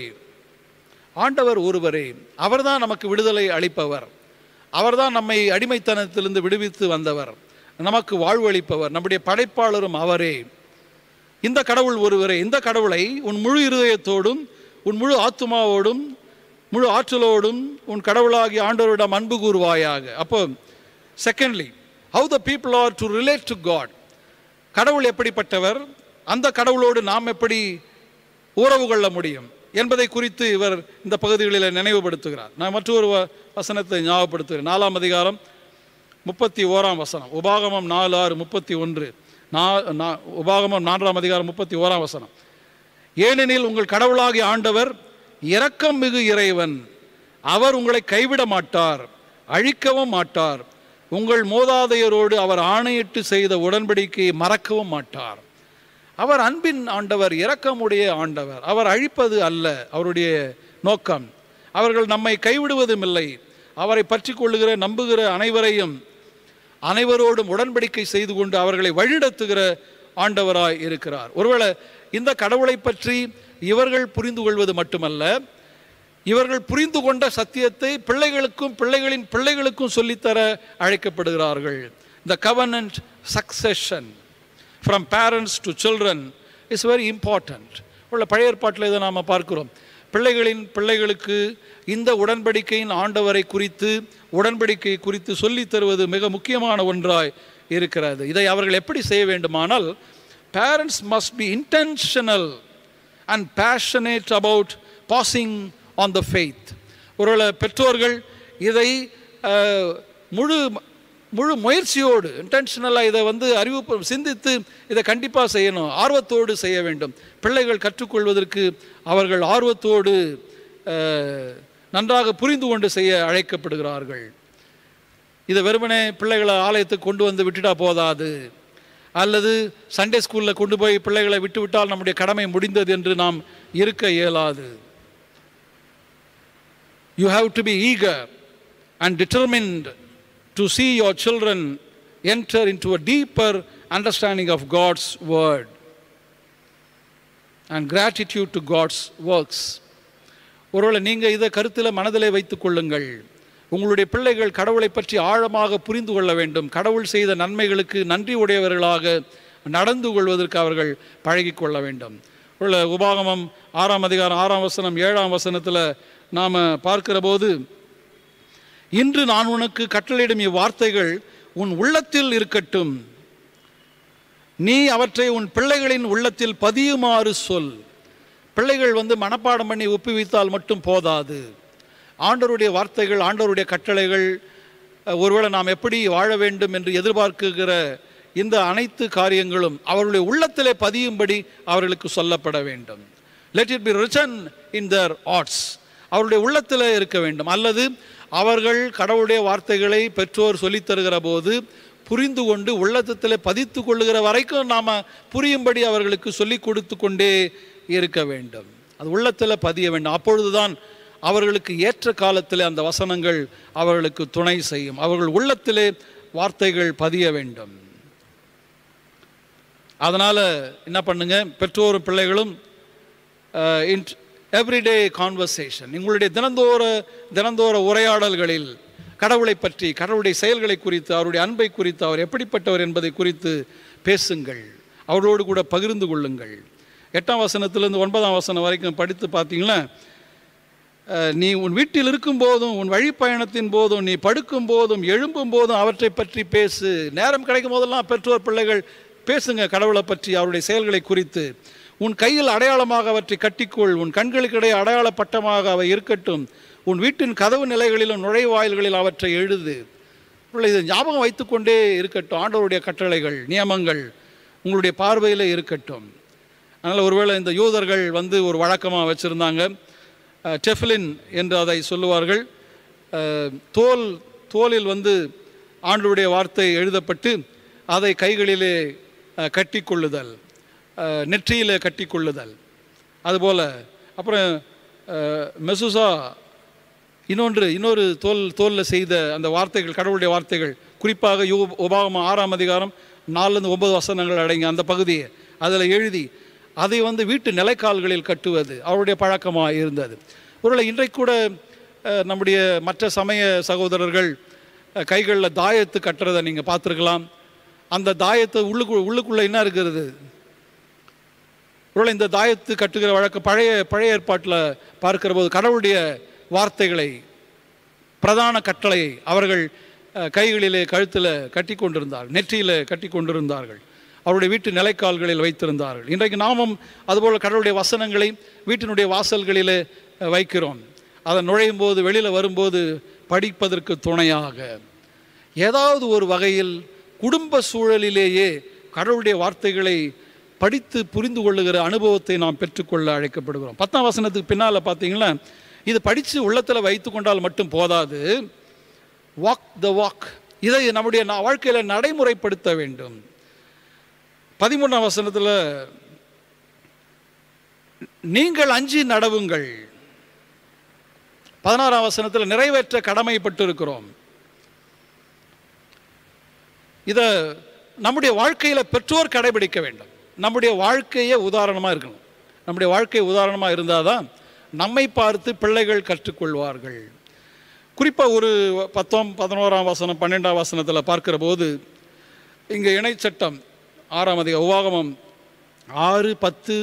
ஆண்டவர் ஒருவரே. அவர்தான் நமக்கு விடுதலை அளிப்பவர். அவர்தான் நம்மை அடிமைத்தனத்திலிருந்து விடுவித்து வந்தவர், நமக்கு வாழ்வு அளிப்பவர். நம்முடைய படைப்பாளரும் அவரே. இந்த கடவுள் ஒருவரே. இந்த கடவுளை உன் முழு இருதயத்தோடும் உன் முழு ஆத்துமாவோடும் முழு ஆற்றலோடும் உன் கடவுளாகிய ஆண்டவரிடம் அன்பு கூறுவாயாக. அப்போ secondly, how the people are to relate to God. கடவுள் எப்படிப்பட்டவர், அந்த கடவுளோடு நாம் எப்படி உறவு கொள்ள முடியும் என்பதை குறித்து இவர் இந்த பகுதிகளில் நினைவுபடுத்துகிறார். நான் மற்றொரு வசனத்தை ஞாபகப்படுத்துகிறேன். 4ஆம் அதிகாரம் 31ஆம் வசனம். உபாகமம் 4:6-31. உபாகமம் 4ஆம் அதிகாரம் 31ஆம் வசனம். ஏனெனில் உங்கள் கடவுளாகிய ஆண்டவர் இரக்கம் மிகு இறைவன், அவர் உங்களை கைவிட மாட்டார், அழிக்கவும் மாட்டார். உங்கள் மூதாதையரோடு அவர் ஆணையிட்டு செய்த உடன்படிக்கையை மறக்கவும் மாட்டார். அவர் அன்பின் ஆண்டவர், இரக்கமுடைய ஆண்டவர். அவர் அழிப்பது அல்ல அவருடைய நோக்கம். அவர்கள் நம்மை கைவிடுவதும் இல்லை. அவரை பற்றி கொள்ளுகிற நம்புகிற அனைவரோடும் உடன்படிக்கை செய்து கொண்டு அவர்களை வழிநடத்துகிற ஆண்டவராய் இருக்கிறார். ஒருவேளை இந்த கடவுளை பற்றி இவர்கள் புரிந்து கொள்வது மட்டுமல்ல, இவர்கள் புரிந்து கொண்ட சத்தியத்தை பிள்ளைகளுக்கும் பிள்ளைகளின் பிள்ளைகளுக்கும் சொல்லித்தர அழைக்கப்படுகிறார்கள். The covenant succession from parents to children is very important. உள்ள பழைய ஏற்பாட்டில் இதை நாம் பார்க்கிறோம். பிள்ளைகளின் பிள்ளைகளுக்கு இந்த உடன்படிக்கையின் ஆண்டவரை குறித்து உடன்படிக்கை குறித்து சொல்லித் தருவது மிக முக்கியமான ஒன்றாய் இருக்கிறது. இதை அவர்கள் எப்படி செய்ய வேண்டுமானால், parents must be intentional and passionate about passing on the faith. ஒருவேளை பெற்றோர்கள் இதை முழு முயற்சியோடு இன்டென்ஷனலாக இதை சிந்தித்து இதை கண்டிப்பாக செய்யணும், ஆர்வத்தோடு செய்ய வேண்டும். பிள்ளைகள் கற்றுக்கொள்வதற்கு அவர்கள் ஆர்வத்தோடு நன்றாக புரிந்து கொண்டு செய்ய அழைக்கப்படுகிறார்கள். இதை வெறுமனே பிள்ளைகளை ஆலயத்துக்கு கொண்டு வந்து விட்டுட்டா போதாது, அல்லது சண்டே ஸ்கூலில் கொண்டு போய் பிள்ளைகளை விட்டுவிட்டால் நம்முடைய கடமை முடிந்தது என்று நாம் இருக்க இயலாது. You have to be eager and determined to see your children enter into a deeper understanding of God's word and gratitude to God's works. ஒருவேளை நீங்கள் இதை கருத்தில் மனதிலே வைத்துக் கொள்ளுங்கள். உங்களுடைய பிள்ளைகள் கடவுளை பற்றி ஆழமாக புரிந்து கொள்ள வேண்டும். கடவுள் செய்த நன்மைகளுக்கு நன்றி உடையவர்களாக நடந்து கொள்வதற்கு அவர்கள் பழகி கொள்ள வேண்டும். உபாகமம் 6ஆம் அதிகாரம் 6ஆம் வசனம் 7ஆம் வசனத்தில் நாம் பார்க்கிற போது, இன்று நான் உனக்கு கட்டளையிடும் இவ்வார்த்தைகள் உன் உள்ளத்தில் இருக்கட்டும், நீ அவற்றை உன் பிள்ளைகளின் உள்ளத்தில் பதியுமாறு சொல். பிள்ளைகள் மனப்பாடம் பண்ணி ஒப்புவித்தால் மட்டும் போதாது. ஆண்டவருடைய வார்த்தைகள், ஆண்டவருடைய கட்டளைகள், ஒருவேளை நாம் எப்படி வாழ வேண்டும் என்று எதிர்பார்க்குகிற இந்த அனைத்து காரியங்களும் அவர்களுடைய உள்ளத்திலே பதியும்படி அவர்களுக்கு சொல்லப்பட வேண்டும். Let it be written in their hearts. அவருடைய உள்ளத்தில் இருக்க வேண்டும். அல்லது அவர்கள் கடவுளுடைய வார்த்தைகளை பெற்றோர் சொல்லித்தருகிற போது புரிந்து கொண்டு உள்ளத்தில் பதித்து கொள்ளுகிற வரைக்கும் நாம் புரியும்படி அவர்களுக்கு சொல்லி கொடுத்து கொண்டே இருக்க வேண்டும். அது உள்ளத்தில் பதிய வேண்டும். அப்பொழுதுதான் அவர்களுக்கு ஏற்ற காலத்தில் அந்த வசனங்கள் அவர்களுக்கு துணை செய்யும். அவர்கள் உள்ளத்திலே வார்த்தைகள் பதிய வேண்டும். அதனால் என்ன பண்ணுங்க, பெற்றோரும் பிள்ளைகளும் எவ்ரிடே கான்வர்சேஷன், உங்களுடைய தினந்தோற உரையாடல்களில் கடவுளை பற்றி, கடவுளுடைய செயல்களை குறித்து, அவருடைய அன்பை குறித்து, அவர் எப்படிப்பட்டவர் என்பதை குறித்து பேசுங்கள். அவரோடு கூட பகிர்ந்து கொள்ளுங்கள். 8ஆம் வசனத்திலிருந்து 9ஆம் வசனம் வரைக்கும் படித்து பார்த்தீங்கன்னா, நீ உன் வீட்டில் இருக்கும் போதும், உன் வழிப்பயணத்தின் போதும், நீ படுக்கும் போதும், எழும்பும் போதும் அவற்றை பற்றி பேசு. நேரம் கிடைக்கும் போதெல்லாம் பெற்றோர் பிள்ளைகள் பேசுங்க கடவுளை பற்றி, அவருடைய செயல்களை குறித்து. உன் கையில் அடையாளமாக அவற்றை கட்டிக்கொள், உன் கண்களுக்கிடையே அடையாள பட்டமாக அவை இருக்கட்டும், உன் வீட்டின் கதவு நிலைகளிலும் நுழைவாயில்களில் அவற்றை எழுது. இதை ஞாபகம் வைத்துக்கொண்டே இருக்கட்டும். ஆண்டவருடைய கட்டளைகள், நியமங்கள் உங்களுடைய பார்வையில் இருக்கட்டும். அதனால் ஒருவேளை இந்த யூதர்கள் ஒரு வழக்கமாக வச்சுருந்தாங்க, டெஃப்லின் என்று அதை சொல்லுவார்கள். தோலில் ஆண்டவருடைய வார்த்தை எழுதப்பட்டு அதை கைகளிலே கட்டி கொள்ளுதல், நெற்றியில் கட்டி கொள்ளுதல். அதுபோல் அப்புறம் மெசுசா இன்னொரு தோலில் செய்த அந்த வார்த்தைகள், கடவுளுடைய வார்த்தைகள், குறிப்பாக உபாகமம் 6ஆம் அதிகாரம் 4லேருந்து 9 வசனங்கள் அடங்கி அந்த பகுதியை அதில் எழுதி அதை வீட்டு நிலைக்கால்களில் கட்டுவது அவருடைய பழக்கமாக இருந்தது. ஒருவேளை இன்றைக்கு கூட நம்முடைய மற்ற சமய சகோதரர்கள் கைகளில் தாயத்து கட்டுறதை நீங்கள் பார்த்துருக்கலாம். அந்த தாயத்தை உள்ளுக்குள்ளே என்ன இருக்கிறது? ஒருவேளை இந்த தாயத்து கட்டுகிற வழக்கு பழைய ஏற்பாட்டில் பார்க்கிற போது கடவுளுடைய வார்த்தைகளை, பிரதான கட்டளையை அவர்கள் கைகளிலே கழுத்தில் கட்டி கொண்டிருந்தார்கள், நெற்றியில் கட்டி கொண்டிருந்தார்கள், அவருடைய வீட்டு நிலைக்கால்களில் வைத்திருந்தார்கள். இன்றைக்கு நாமும் அதுபோல் கடவுளுடைய வசனங்களை வீட்டினுடைய வாசல்களில் வைக்கிறோம். அதை நுழையும் போது, வெளியில் வரும்போது படிப்பதற்கு துணையாக ஏதாவது ஒரு வகையில் குடும்ப சூழலிலேயே கடவுளுடைய வார்த்தைகளை படித்து புரிந்து கொள்ளுகிற அனுபவத்தை நாம் பெற்றுக்கொள்ள அழைக்கப்படுகிறோம். 10ஆம் வசனத்துக்கு பின்னால் பார்த்தீங்கன்னா, இது படித்து உள்ளத்தில் வைத்து கொண்டால் மட்டும் போதாது, வாக் த வாக், இதை நம்முடைய வாழ்க்கையில் நடைமுறைப்படுத்த வேண்டும். 13ஆம் வசனத்தில் நீங்கள் அஞ்சி நடவுங்கள். 16ஆம் வசனத்தில் நிறைவேற்ற கடமைப்பட்டு இருக்கிறோம். இதை நம்முடைய வாழ்க்கையில் பெற்றோர் கடைபிடிக்க வேண்டும். நம்முடைய வாழ்க்கையே உதாரணமாக இருக்கணும். நம்முடைய வாழ்க்கை உதாரணமாக இருந்தால் தான் நம்மை பார்த்து பிள்ளைகள் கற்றுக்கொள்வார்கள். குறிப்பாக ஒரு 10, 11ஆம் வசனம், 12ஆம் வசனத்தில் பார்க்கிற போது இங்கே இணைச்சட்டம் 6ஆம் அதிகாரம் உபாகமம் 6, 10,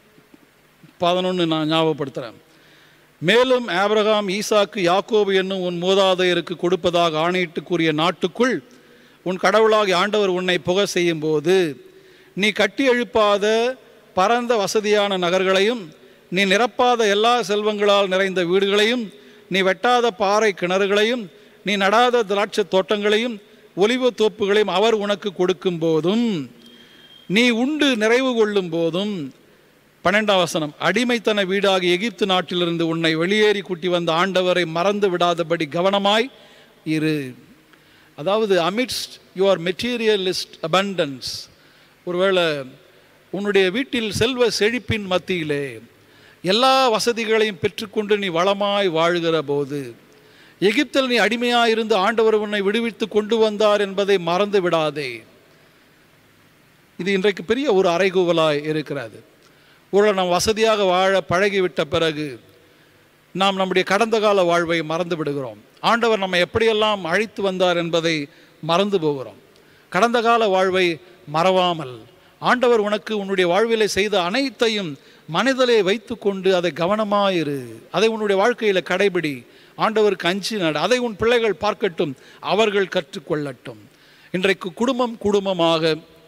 11 நான் ஞாபகப்படுத்துகிறேன். மேலும் ஆபிரகாம், ஈசாக்கு, யாக்கோபு என்னும் உன் மூதாதையருக்கு கொடுப்பதாக ஆணையிட்டு கூறிய நாட்டுக்குள் உன் கடவுளாகிய ஆண்டவர் உன்னை புக செய்யும் போது நீ கட்டி எழுப்பாத பரந்த வசதியான நகர்களையும், நீ நிரப்பாத எல்லா செல்வங்களால் நிறைந்த வீடுகளையும், நீ வெட்டாத பாறை கிணறுகளையும், நீ நடாத திராட்சை தோட்டங்களையும் ஒலிவ தோப்புகளையும் அவர் உனக்கு கொடுக்கும் போதும், நீ உண்டு நிறைவு கொள்ளும் போதும், 12ஆம் வசனம், அடிமைத்தன வீடாகி எகிப்து நாட்டிலிருந்து உன்னை வெளியேறி கூட்டி வந்த ஆண்டவரை மறந்து விடாதபடி கவனமாய் இரு. அதாவது amidst your materialist abundance, ஒருவேளை உன்னுடைய வீட்டில் செல்வ செழிப்பின் மத்தியிலே எல்லா வசதிகளையும் பெற்றுக்கொண்டு நீ வளமாய் வாழ்கிற போது, எகிப்தில் நீ அடிமையாயிருந்து ஆண்டவர் உன்னை விடுவித்து கொண்டு வந்தார் என்பதை மறந்து விடாதே. இது இன்றைக்கு பெரிய ஒரு அறைகூவலாய் இருக்கிறது. ஒரு நாம் வசதியாக வாழ பழகிவிட்ட பிறகு நாம் நம்முடைய கடந்த கால வாழ்வை மறந்து விடுகிறோம். ஆண்டவர் நம்மை எப்படியெல்லாம் அழைத்து வந்தார் என்பதை மறந்து போகிறோம். கடந்த கால வாழ்வை மறவாமல், ஆண்டவர் உனக்கு உன்னுடைய வாழ்விலே செய்த அனைத்தையும் மனதிலே வைத்து கொண்டு அதை கவனமாயிரு, அதை உன்னுடைய வாழ்க்கையில் கடைபிடி, ஆண்டவருக்கு அஞ்சி நட, அதை உன் பிள்ளைகள் பார்க்கட்டும், அவர்கள் கற்றுக்கொள்ளட்டும். இன்றைக்கு குடும்பமாக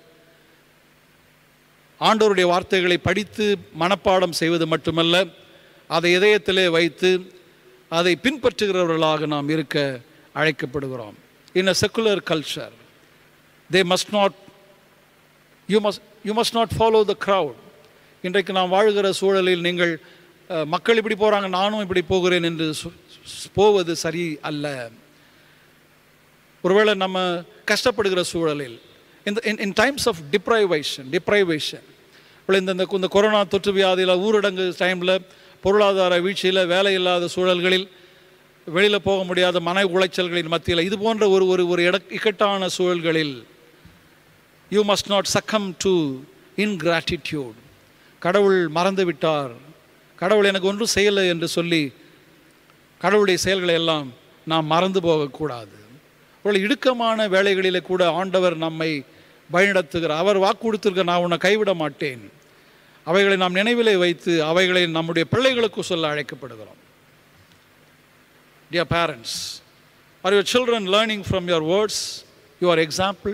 ஆண்டவருடைய வார்த்தைகளை படித்து மனப்பாடம் செய்வது மட்டுமல்ல, அதை இதயத்திலே வைத்து அதை பின்பற்றுகிறவர்களாக நாம் இருக்க அழைக்கப்படுகிறோம். In a secular culture they must not you must not follow the crowd. இன்றைக்கு நாம் வாழ்கிற சூழலில் நீங்கள் மக்கள் இப்படி போகிறாங்க நானும் இப்படி போகிறேன் என்று போவது சரி அல்ல. ஒருவேளை நம்ம கஷ்டப்படுகிற சூழலில் in times of deprivation இந்த கொரோனா தொற்று வியாதியில், ஊரடங்கு டைமில், பொருளாதார வீழ்ச்சியில், வேலை இல்லாத சூழல்களில், வெளியில் போக முடியாத மன உளைச்சல்களின் மத்தியில், இது போன்ற ஒரு இக்கட்டான சூழல்களில் you must not succumb to ingratitude. கடவுள் மறந்து விட்டார், கடவுள் எனக்கு ஒன்றும் செய்யலை என்று சொல்லி கடவுளுடைய செயல்களை எல்லாம் நாம் மறந்து போகக்கூடாது. ஒரு இடுக்கமான வேலைகளிலே கூட ஆண்டவர் நம்மை வழிநடத்துகிறார். அவர் வாக்கு கொடுத்திருக்க, நான் உன்னை கைவிட மாட்டேன். அவைகளை நாம் நினைவிலே வைத்து அவைகளை நம்முடைய பிள்ளைகளுக்கு சொல்ல அழைக்கப்படுகிறோம். Dear parents, are your children learning from your words, your example?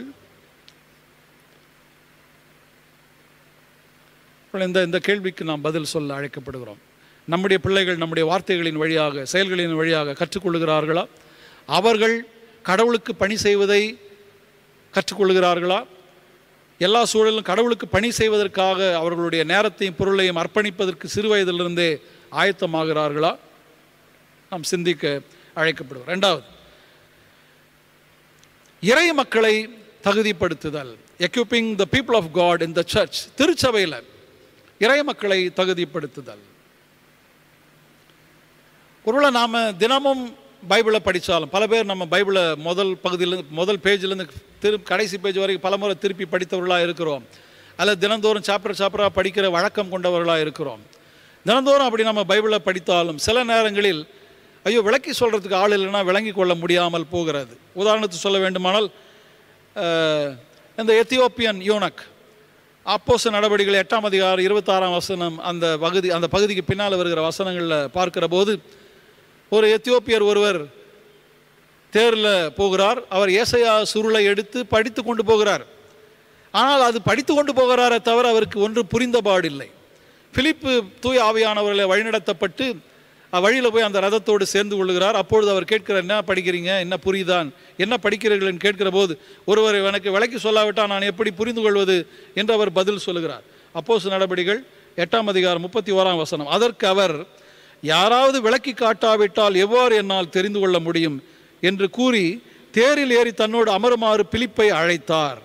இந்த கேள்விக்கு நாம் பதில் சொல்ல அழைக்கப்படுகிறோம். நம்முடைய பிள்ளைகள் நம்முடைய வார்த்தைகளின் வழியாக, செயல்களின் வழியாக கற்றுக்கொள்கிறார்களா? அவர்கள் கடவுளுக்கு பணி செய்வதை கற்றுக்கொள்கிறார்களா? எல்லா சூழலும் கடவுளுக்கு பணி செய்வதற்காக அவர்களுடைய நேரத்தையும் பொருளையும் அர்ப்பணிப்பதற்கு சிறு வயதிலிருந்தே ஆயத்தமாகிறார்களா? நாம் சிந்திக்க அழைக்கப்படுவோம். இரண்டாவது, இறை மக்களை தகுதிப்படுத்துதல். Equipping the people of God in the church. திருச்சபையில் இறை மக்களை தகுதிப்படுத்துதல். ஒருவேளை நாம் தினமும் பைபிளை படித்தாலும், பல பேர் நம்ம பைபிளை முதல் பேஜிலேருந்து கடைசி பேஜ் வரைக்கும் பலமுறை திருப்பி படித்தவர்களாக இருக்கிறோம். அல்லது தினந்தோறும் சாப்டராக படிக்கிற வழக்கம் கொண்டவர்களாக இருக்கிறோம். தினந்தோறும் அப்படி நம்ம பைபிளை படித்தாலும் சில நேரங்களில் ஐயோ விளக்கி சொல்கிறதுக்கு ஆள் இல்லைன்னா விளங்கி கொள்ள முடியாமல் போகிறது. உதாரணத்துக்கு சொல்ல வேண்டுமானால், இந்த எத்தியோப்பியன் யூனக், அப்போஸ்தலர் நடவடிக்கைகள் 8ஆம் அதிகாரம் 26ஆம் வசனம், அந்த பகுதிக்கு பின்னால் வருகிற வசனங்களில் பார்க்கிற போது, ஒரு எத்தியோப்பியர் ஒருவர் தேரில் போகிறார். அவர் ஏசாயா சுருளை எடுத்து படித்து கொண்டு போகிறார். ஆனால் அது படித்து கொண்டு போகிறாரே தவிர அவருக்கு ஒன்று புரிந்தபாடில்லை. பிலிப்பு தூய ஆவியானவர்களை வழிநடத்தப்பட்டு வழியில் போய் அந்த ரதத்தோடு சேர்ந்து கொள்கிறார். அப்பொழுது அவர் கேட்கிறார், என்ன படிக்கிறீங்க, என்ன புரியுதான், என்ன படிக்கிறீர்கள் கேட்கிற போது, ஒருவர் எனக்கு விளக்கி சொல்லாவிட்டால் நான் எப்படி புரிந்து கொள்வது என்று அவர் பதில் சொல்லுகிறார். அப்போஸ்தலர் நடவடிக்கைகள் 8ஆம் அதிகாரம் 31ஆம் வசனம். அதற்கு அவர், யாராவது விளக்கி காட்டாவிட்டால் எவ்வாறு என்னால் தெரிந்து கொள்ள முடியும் என்று கூறி தேரில் ஏறி தன்னோடு அமருமாறு பிலிப்பை அழைத்தார்.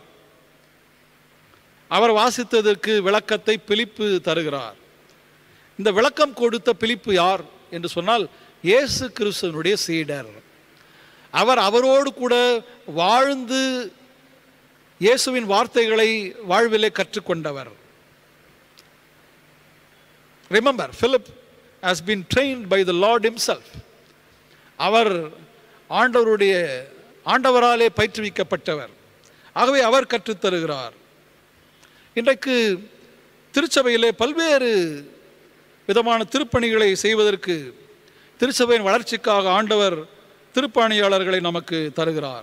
அவர் வாசித்ததற்கு விளக்கத்தை பிலிப்பு தருகிறார். இந்த விளக்கம் கொடுத்த பிலிப்பு யார் என்று சொன்னால், இயேசு கிறிஸ்துவினுடைய சீடர். அவரோடு கூட வாழ்ந்து இயேசுவின் வார்த்தைகளை வாழ்விலே கற்றுக்கொண்டவர். Remember, Philip has been trained by the Lord himself. அவர் ஆண்டவராலே பயிற்றுவிக்கப்பட்டவர். ஆகவே அவர் கற்றுத்தருகிறார். இன்றைக்கு திருச்சபையிலே பல்வேறு விதமான திருப்பணிகளை செய்வதற்கு, திருச்சபையின் வளர்ச்சிக்காக ஆண்டவர் திருப்பணியாளர்களை நமக்கு தருகிறார்.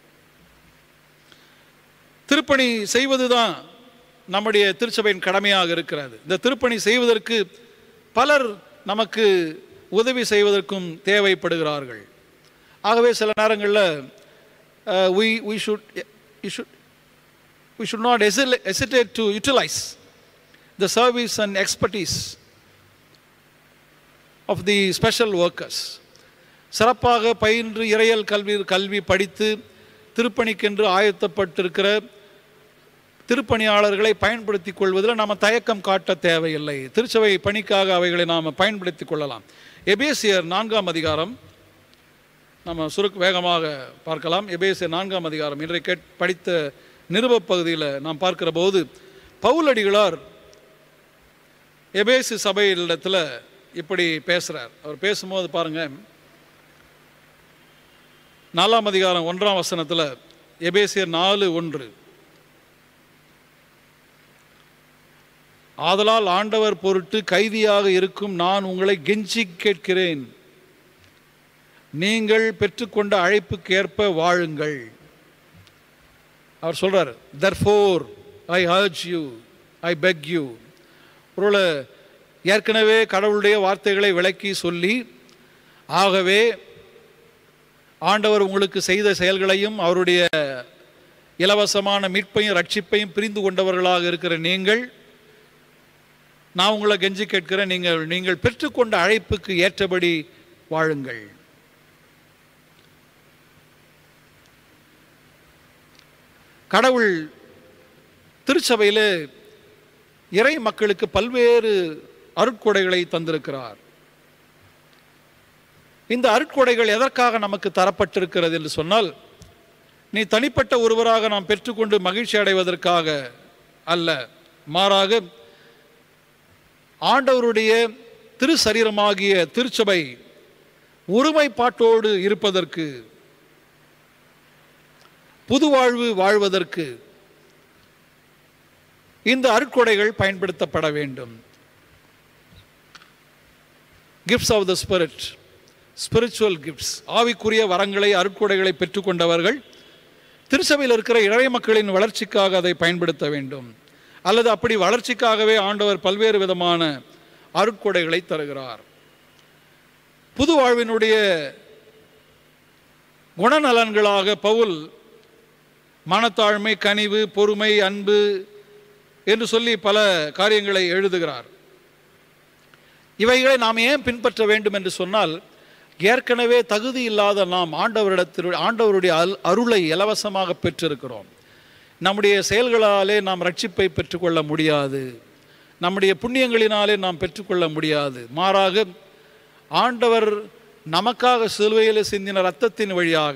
திருப்பணி செய்வதுதான் நம்முடைய திருச்சபையின் கடமையாக இருக்கிறது. இந்த திருப்பணி செய்வதற்கு பலர் நமக்கு உதவி செய்வதற்கும் தேவைப்படுகிறார்கள். ஆகவே சில நேரங்களில் we should not hesitate to utilize the service and expertise of the special workers. சிறப்பாக பயின்று இறையல் கல்வி படித்து திருப்பணிக்கென்று ஆயத்தப்பட்டிருக்கிற திருப்பணியாளர்களை பயன்படுத்தி கொள்வதில் நாம் தயக்கம் காட்ட தேவையில்லை. திருச்சபை பணிக்காக அவைகளை நாம் பயன்படுத்தி கொள்ளலாம். எபேசியர் 4ஆம் அதிகாரம் நம்ம வேகமாக பார்க்கலாம். எபேசியர் 4ஆம் அதிகாரம் இன்றைக்கு படித்த நிருப பகுதியில் நாம் பார்க்கிற போது பவுலடிகளார் எபேசு சபையிடத்தில் இப்படி பேசுகிறார். அவர் பேசும்போது பாருங்கள், 4ஆம் அதிகாரம் 1ஆம் வசனத்தில் எபேசியர் 4:1, ஆதலால் ஆண்டவர் பொருட்டு கைதியாக இருக்கும் நான் உங்களை கெஞ்சி கேட்கிறேன், நீங்கள் பெற்றுக்கொண்ட அழைப்புக்கு ஏற்ப வாழுங்கள். அவர் சொல்றார், therefore I urge you, I beg you. ஒருவேளை ஏற்கனவே கடவுளுடைய வார்த்தைகளை விளக்கி சொல்லி, ஆகவே ஆண்டவர் உங்களுக்கு செய்த செயல்களையும் அவருடைய இலவசமான மீட்பையும் ரட்சிப்பையும் பிரிந்து கொண்டவர்களாக இருக்கிற நீங்கள், நான் உங்களை கெஞ்சி கேட்கிறேன், நீங்கள் பெற்றுக்கொண்ட அழைப்புக்கு ஏற்றபடி வாழுங்கள். கடவுள் திருச்சபையில் இறை மக்களுக்கு பல்வேறு அருட்கொடைகளை தந்திருக்கிறார். இந்த அருட்கொடைகள் எதற்காக நமக்கு தரப்பட்டிருக்கிறது என்று சொன்னால், நீ தனிப்பட்ட ஒருவராக நாம் பெற்றுக்கொண்டு மகிழ்ச்சி அடைவதற்காக அல்ல, மாறாக ஆண்டவருடைய திரு சரீரமாகிய திருச்சபை ஒருமைப்பாட்டோடு இருப்பதற்கு, புது வாழ்வு வாழ்வதற்கு இந்த அருட்கொடைகள் பயன்படுத்தப்பட வேண்டும். Gifts of the spirit, spiritual gifts, ஆவிக்குரிய வரங்களை அருட்கொடைகளை பெற்றுக்கொண்டவர்கள் திருச்சபையில் இருக்கிற இறை மக்களின் வளர்ச்சிக்காக அதை பயன்படுத்த வேண்டும். அல்லது அப்படி வளர்ச்சிக்காகவே ஆண்டவர் பல்வேறு விதமான அருட்கொடைகளை தருகிறார். புது வாழ்வினுடைய குணநலன்களாக பவுல் மனத்தாழ்மை, கனிவு, பொறுமை, அன்பு என்று சொல்லி பல காரியங்களை எழுதுகிறார். இவைகளை நாம் ஏன் பின்பற்ற வேண்டும் என்று சொன்னால், ஏற்கனவே தகுதி இல்லாத நாம் ஆண்டவருடைய அருளை இலவசமாக பெற்றிருக்கிறோம். நம்முடைய செயல்களாலே நாம் ரட்சிப்பை பெற்றுக்கொள்ள முடியாது, நம்முடைய புண்ணியங்களினாலே நாம் பெற்றுக்கொள்ள முடியாது. மாறாக ஆண்டவர் நமக்காக சிலுவையில் சிந்தின இரத்தத்தின் வழியாக,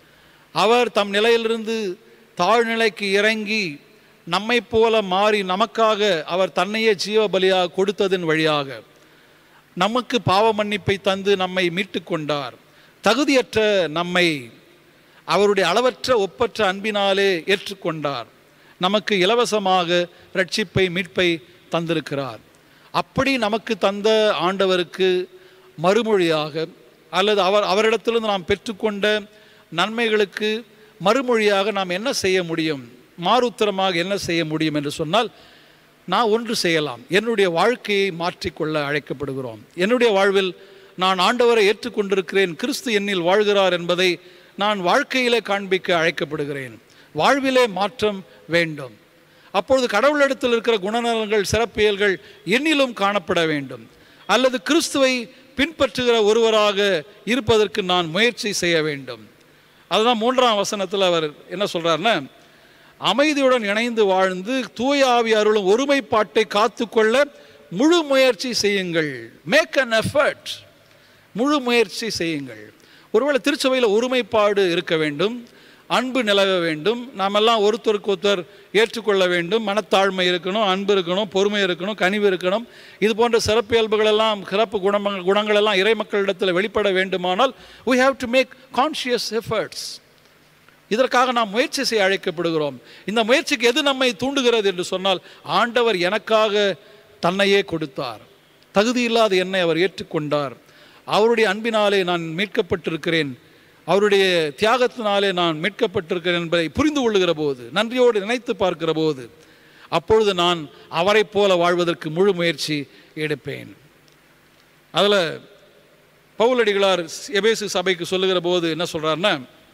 அவர் தம் நிலையிலிருந்து தாழ்நிலைக்கு இறங்கி நம்மை போல மாறி நமக்காக அவர் தன்னையே ஜீவ பலியாக கொடுத்ததன் வழியாக நமக்கு பாவ மன்னிப்பை தந்து நம்மை மீட்டு கொண்டார். தகுதியற்ற நம்மை அவருடைய அளவற்ற ஒப்பற்ற அன்பினாலே ஏற்றுக்கொண்டார். நமக்கு இலவசமாக ரட்சிப்பை, மீட்பை தந்திருக்கிறார். அப்படி நமக்கு தந்த ஆண்டவருக்கு மறுமொழியாக, அல்லது அவரிடத்திலிருந்து நாம் பெற்றுக்கொண்ட நன்மைகளுக்கு மறுமொழியாக நாம் என்ன செய்ய முடியும், மாறுத்தரமாக என்ன செய்ய முடியும் என்று சொன்னால், நான் ஒன்று செய்யலாம். என்னுடைய வாழ்க்கையை மாற்றிக்கொள்ள அழைக்கப்படுகிறோம். என்னுடைய வாழ்வில் நான் ஆண்டவரை ஏற்றுக்கொண்டிருக்கிறேன், கிறிஸ்து என்னில் வாழ்கிறார் என்பதை நான் வாழ்க்கையிலே காண்பிக்க அழைக்கப்படுகிறேன். வாழ்விலே மாற்றம் வேண்டும். அப்பொழுது கடவுளிடத்தில் இருக்கிற குணநலன்கள், சிறப்பியல்கள் என்னிலும் காணப்பட வேண்டும். அல்லது கிறிஸ்துவை பின்பற்றுகிற ஒருவராக இருப்பதற்கு நான் முயற்சி செய்ய வேண்டும். அதுதான் 3ஆம் வசனத்தில் அவர் என்ன சொல்றாருன்னா, அமைதியுடன் இணைந்து வாழ்ந்து தூய ஆவி அருளும் ஒருமைப்பாட்டை காத்துக்கொள்ள முழு முயற்சி செய்யுங்கள். மேக் அன் எஃபர்ட், முழு முயற்சி செய்யுங்கள். ஒருவேளை திருச்சபையில் ஒருமைப்பாடு இருக்க வேண்டும், அன்பு நிலவ வேண்டும், நாமெல்லாம் ஒருத்தருக்கு ஒருத்தர் ஏற்றுக்கொள்ள வேண்டும், மனத்தாழ்மை இருக்கணும், அன்பு இருக்கணும், பொறுமை இருக்கணும், கனிவு இருக்கணும். இது போன்ற சிறப்பியல்புகளெல்லாம், சிறப்பு குணங்கள் எல்லாம் இறை மக்களிடத்தில் வெளிப்பட வேண்டுமானால் we have to make conscious efforts. இதற்காக நாம் முயற்சி செய்ய அழைக்கப்படுகிறோம். இந்த முயற்சிக்கு எது நம்மை தூண்டுகிறது என்று சொன்னால், ஆண்டவர் எனக்காக தன்னையே கொடுத்தார். தகுதியில்லாத என்னை அவர் ஏற்றுக்கொண்டார். அவருடைய அன்பினாலே நான் மீட்கப்பட்டிருக்கிறேன், அவருடைய தியாகத்தினாலே நான் மீட்கப்பட்டிருக்கிறேன் என்பதை புரிந்து கொள்ளுகிற போது, நன்றியோடு நினைத்து பார்க்கிற போது, அப்பொழுது நான் அவரை போல வாழ்வதற்கு முழு முயற்சி எடுப்பேன். அதில் பவுலடிகளார் எபேசு சபைக்கு சொல்லுகிற போது என்ன சொல்றாருன்னா,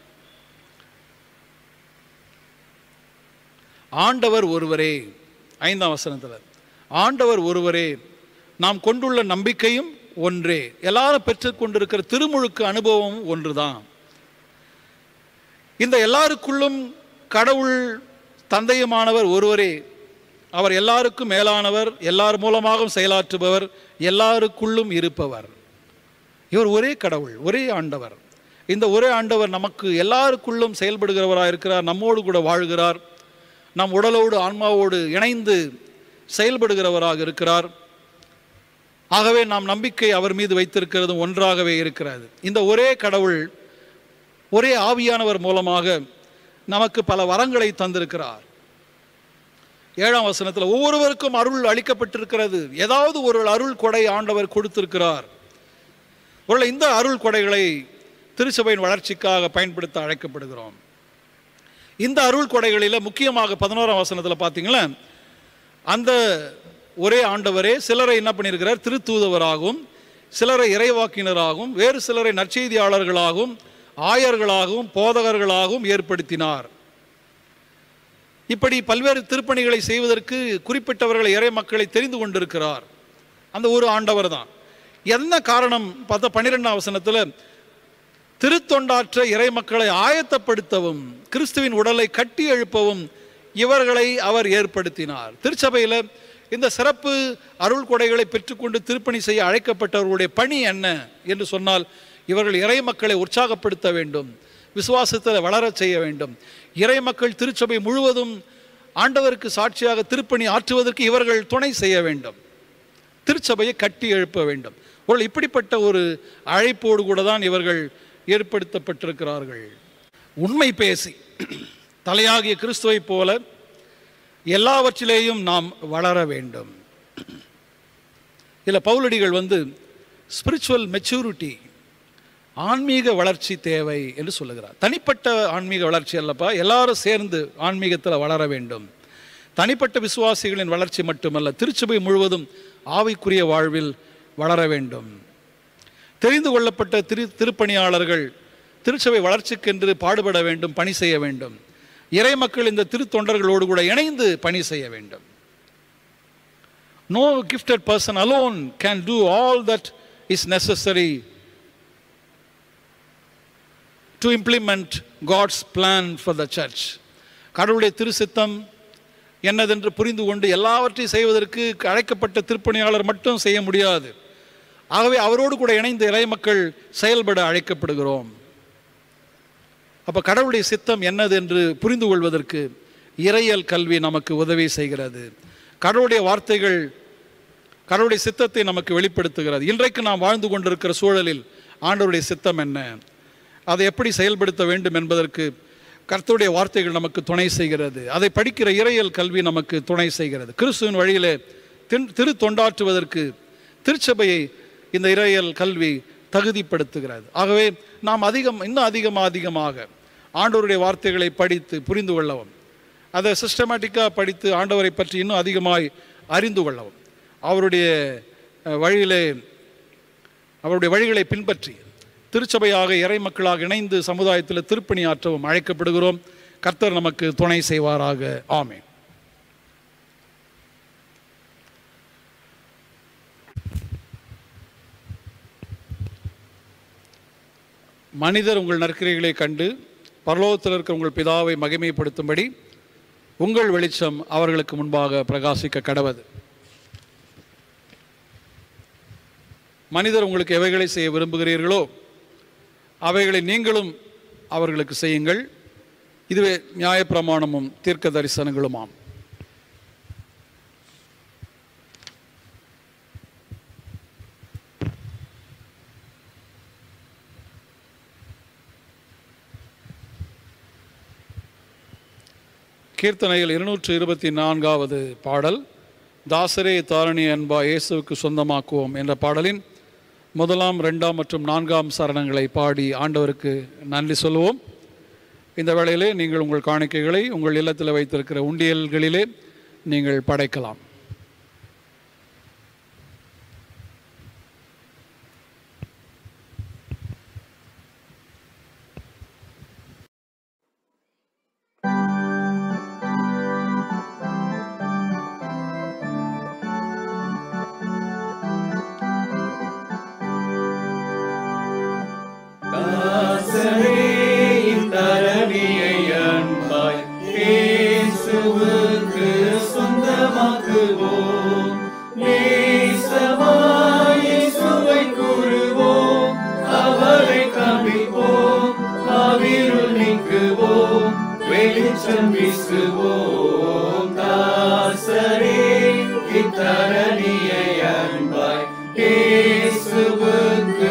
ஆண்டவர் ஒருவரே, 5ஆம் வசனத்தில், ஆண்டவர் ஒருவரே, நாம் கொண்டுள்ள நம்பிக்கையும் ஒன்றே, எல்லாரும் பெற்றுக்கொண்டிருக்கிற திருமுழுக்கு அனுபவம் ஒன்றுதான். இந்த எல்லாருக்குள்ளும் கடவுள் தந்தையுமானவர் ஒருவரே. அவர் எல்லாருக்கும் மேலானவர், எல்லார் மூலமாகவும் செயலாற்றுபவர், எல்லாருக்குள்ளும் இருப்பவர். இவர் ஒரே கடவுள், ஒரே ஆண்டவர். இந்த ஒரே ஆண்டவர் நமக்கு எல்லாருக்குள்ளும் செயல்படுகிறவராக இருக்கிறார், நம்மோடு கூட வாழ்கிறார், நம் உடலோடு ஆன்மாவோடு இணைந்து செயல்படுகிறவராக இருக்கிறார். ஆகவே நாம் நம்பிக்கை அவர் மீது வைத்திருக்கிறதும் ஒன்றாகவே இருக்கிறது. இந்த ஒரே கடவுள், ஒரே ஆவியானவர் மூலமாக நமக்கு பல வரங்களை தந்திருக்கிறார். 7ஆம் வசனத்தில் ஒவ்வொருவருக்கும் அருள் அளிக்கப்பட்டிருக்கிறது. ஏதாவது ஒரு அருள் கொடை ஆண்டவர் கொடுத்திருக்கிறார். ஒருவேளை இந்த அருள் கொடைகளை திருச்சபையின் வளர்ச்சிக்காக பயன்படுத்த அழைக்கப்படுகிறோம். இந்த அருள் கொடைகளில் முக்கியமாக 11ஆம் வசனத்தில் பார்த்தீங்களா, அந்த ஒரே ஆண்டவரே சிலரை என்ன பண்ணியிருக்கிறார், திருத்தூதவராகவும், சிலரை இறைவாக்கினராகவும், வேறு சிலரை நற்செய்தியாளர்களாகவும், ஆயர்களாகவும், போதகர்களாகவும் ஏற்படுத்தினார். இப்படி பல்வேறு திருப்பணிகளை செய்வதற்கு குறிப்பிட்டவர்களை, இறை மக்களை தெரிந்து கொண்டிருக்கிறார். அந்த ஒரு ஆண்டவர் தான். என்ன காரணம் பார்த்தா 12ஆம் வசனத்தில் திருத்தொண்டாற்ற இறை மக்களை ஆயத்தப்படுத்தவும், கிறிஸ்துவின் உடலை கட்டி எழுப்பவும் இவர்களை அவர் ஏற்படுத்தினார். திருச்சபையில் இந்த சிறப்பு அருள் கொடைகளை பெற்றுக்கொண்டு திருப்பணி செய்ய அழைக்கப்பட்டவர்களுடைய பணி என்ன என்று சொன்னால், இவர்கள் இறை மக்களை உற்சாகப்படுத்த வேண்டும், விசுவாசத்தில் வளர செய்ய வேண்டும். இறை மக்கள் திருச்சபை முழுவதும் ஆண்டவருக்கு சாட்சியாக திருப்பணி ஆற்றுவதற்கு இவர்கள் துணை செய்ய வேண்டும், திருச்சபையை கட்டி எழுப்ப வேண்டும். இப்படிப்பட்ட ஒரு அழைப்போடு கூட தான் இவர்கள் ஏற்படுத்தப்பட்டிருக்கிறார்கள். உண்மை பேசி தலையாகிய கிறிஸ்துவை போல எல்லாவற்றிலேயும் நாம் வளர வேண்டும். இதில் பவுலடிகள் ஸ்பிரிச்சுவல் மெச்சூரிட்டி, ஆன்மீக வளர்ச்சி தேவை என்று சொல்லுகிறார். தனிப்பட்ட ஆன்மீக வளர்ச்சி அல்லப்பா, எல்லாரும் சேர்ந்து ஆன்மீகத்தில் வளர வேண்டும். தனிப்பட்ட விசுவாசிகளின் வளர்ச்சி மட்டுமல்ல, திருச்சபை முழுவதும் ஆவிக்குரிய வாழ்வில் வளர வேண்டும். தெரிந்து கொள்ளப்பட்ட திருப்பணியாளர்கள் திருச்சபை வளர்ச்சிக்கென்று பாடுபட வேண்டும், பணி செய்ய வேண்டும். இறை மக்கள் இந்த திருத்தொண்டர்களோடு கூட இணைந்து பணி செய்ய வேண்டும். No gifted person alone can do all that is necessary to implement God's plan for the church. கடவுளுடைய திருச்சித்தம் என்னதென்று புரிந்து கொண்டு எல்லாவற்றையும் செய்வதற்கு அழைக்கப்பட்ட திருப்பணியாளர் மட்டும் செய்ய முடியாது. ஆகவே அவரோடு கூட இணைந்து இறை மக்கள் செயல்பட அழைக்கப்படுகிறோம். அப்போ கடவுளுடைய சித்தம் என்னது என்று புரிந்து கொள்வதற்கு இறையியல் கல்வி நமக்கு உதவி செய்கிறது. கடவுளுடைய வார்த்தைகள் கடவுளுடைய சித்தத்தை நமக்கு வெளிப்படுத்துகிறது. இன்றைக்கு நாம் வாழ்ந்து கொண்டிருக்கிற சூழலில் ஆண்டவருடைய சித்தம் என்ன, அதை எப்படி செயல்படுத்த வேண்டும் என்பதற்கு கர்த்தருடைய வார்த்தைகள் நமக்கு துணை செய்கிறது. அதை படிக்கிற இறையியல் கல்வி நமக்கு துணை செய்கிறது. கிறிஸ்துவின் வழியிலே திரு தொண்டாற்றுவதற்கு திருச்சபையை இந்த இறையியல் கல்வி தகுதிப்படுத்துகிறது. ஆகவே நாம் இன்னும் அதிகமாக ஆண்டவருடைய வார்த்தைகளை படித்து புரிந்து கொள்ளவும், அதை சிஸ்டமேட்டிக்காக படித்து ஆண்டவரை பற்றி இன்னும் அதிகமாய் அறிந்து கொள்ளவும், அவருடைய வழிகளை பின்பற்றி திருச்சபையாக இறை மக்களாக இணைந்து சமுதாயத்தில் திருப்பணி ஆற்றவும் அழைக்கப்படுகிறோம். கர்த்தர் நமக்கு துணை செய்வாராக. ஆமென். மனிதர் உங்கள் நற்கிரைகளை கண்டு பரலோகத்தில் இருக்கிற உங்கள் பிதாவை மகிமைப்படுத்தும்படி உங்கள் வெளிச்சம் அவர்களுக்கு முன்பாக பிரகாசிக்க கடவது. மனிதர் உங்களுக்கு எவைகளை செய்ய விரும்புகிறீர்களோ அவைகளை நீங்களும் அவர்களுக்கு செய்யுங்கள். இதுவே நியாயப்பிரமாணமும் தீர்க்க தரிசனங்களுமாம். கீர்த்தனையில் 224வது பாடல், தாசரே தாரணி அன்பா இயேசுவுக்கு சொந்தமாக்குவோம் என்ற பாடலின் 1, 2 மற்றும் 4 சரணங்களை பாடி ஆண்டவருக்கு நன்றி சொல்லுவோம். இந்த வேளையிலே நீங்கள் உங்கள் காணிக்கைகளை உங்கள் இல்லத்தில் வைத்திருக்கிற உண்டியல்களிலே நீங்கள் படைக்கலாம். தாசரே தாரணி அன்பாய் இயேசு நாட்டம் வீசுவோம் தாசரே இத்தரணியை அன்பாய் இயேசுவுக்கு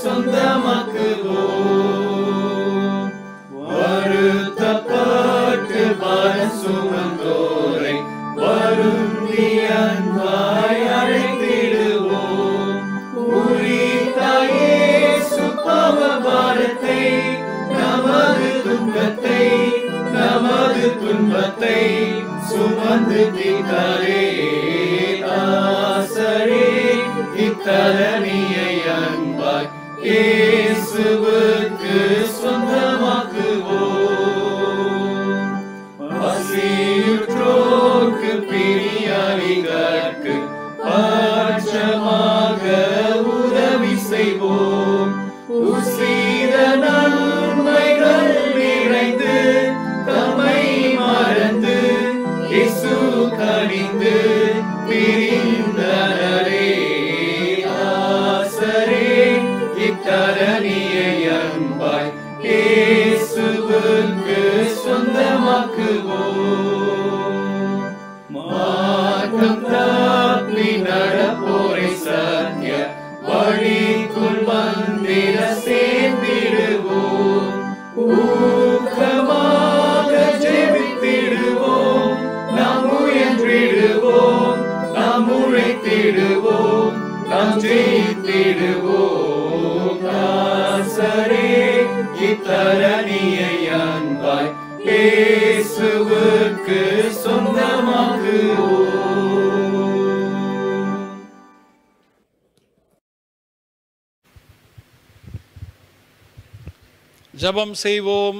சொந்தமாக்குவோம். வருத்தப்பட்டு பாரம் சுமந்தோரை வருந்தி அன்பாய் அழைத்திடுவோம். உரித்தாயே சுபாவ பாரத்தை நமது துன்பத்தை சுமந்து தீர்த்தாரே தாசரே இத்தரணியை அன்பாய் இயேசுவுக்கு சொந்தமாக்குவோம். பசியுற்றோர்க்கு பிரியாளிகൾക്ക് பட்சமாக உதவி செய்வோம். உசித நன்மைகள் நிறைந்து தம்மை மறந்து இயேசு கனிந்து பிரிந்தனரே ஆசரே இத்தரணியை அன்பாய் இயேசுவுக்கு சொந்தமாக்குவோம். மாற்றம் தப்பி நடப்போரை சத்திய வழிக்குள் வந்திட சேர்ந்திடுவோம். ஊக்கமாக ஜெபித்திடுவோம். நாம் முயன்றிடுவோம். நாம் உழைத்திடுவோம். நாம் ஜெயித்திடுவோம். தாசரே இத்தரணியை அன்பாய் இயேசுவுக்கு சொந்தமாக்குவோம். ஜெபம் செய்வோம்.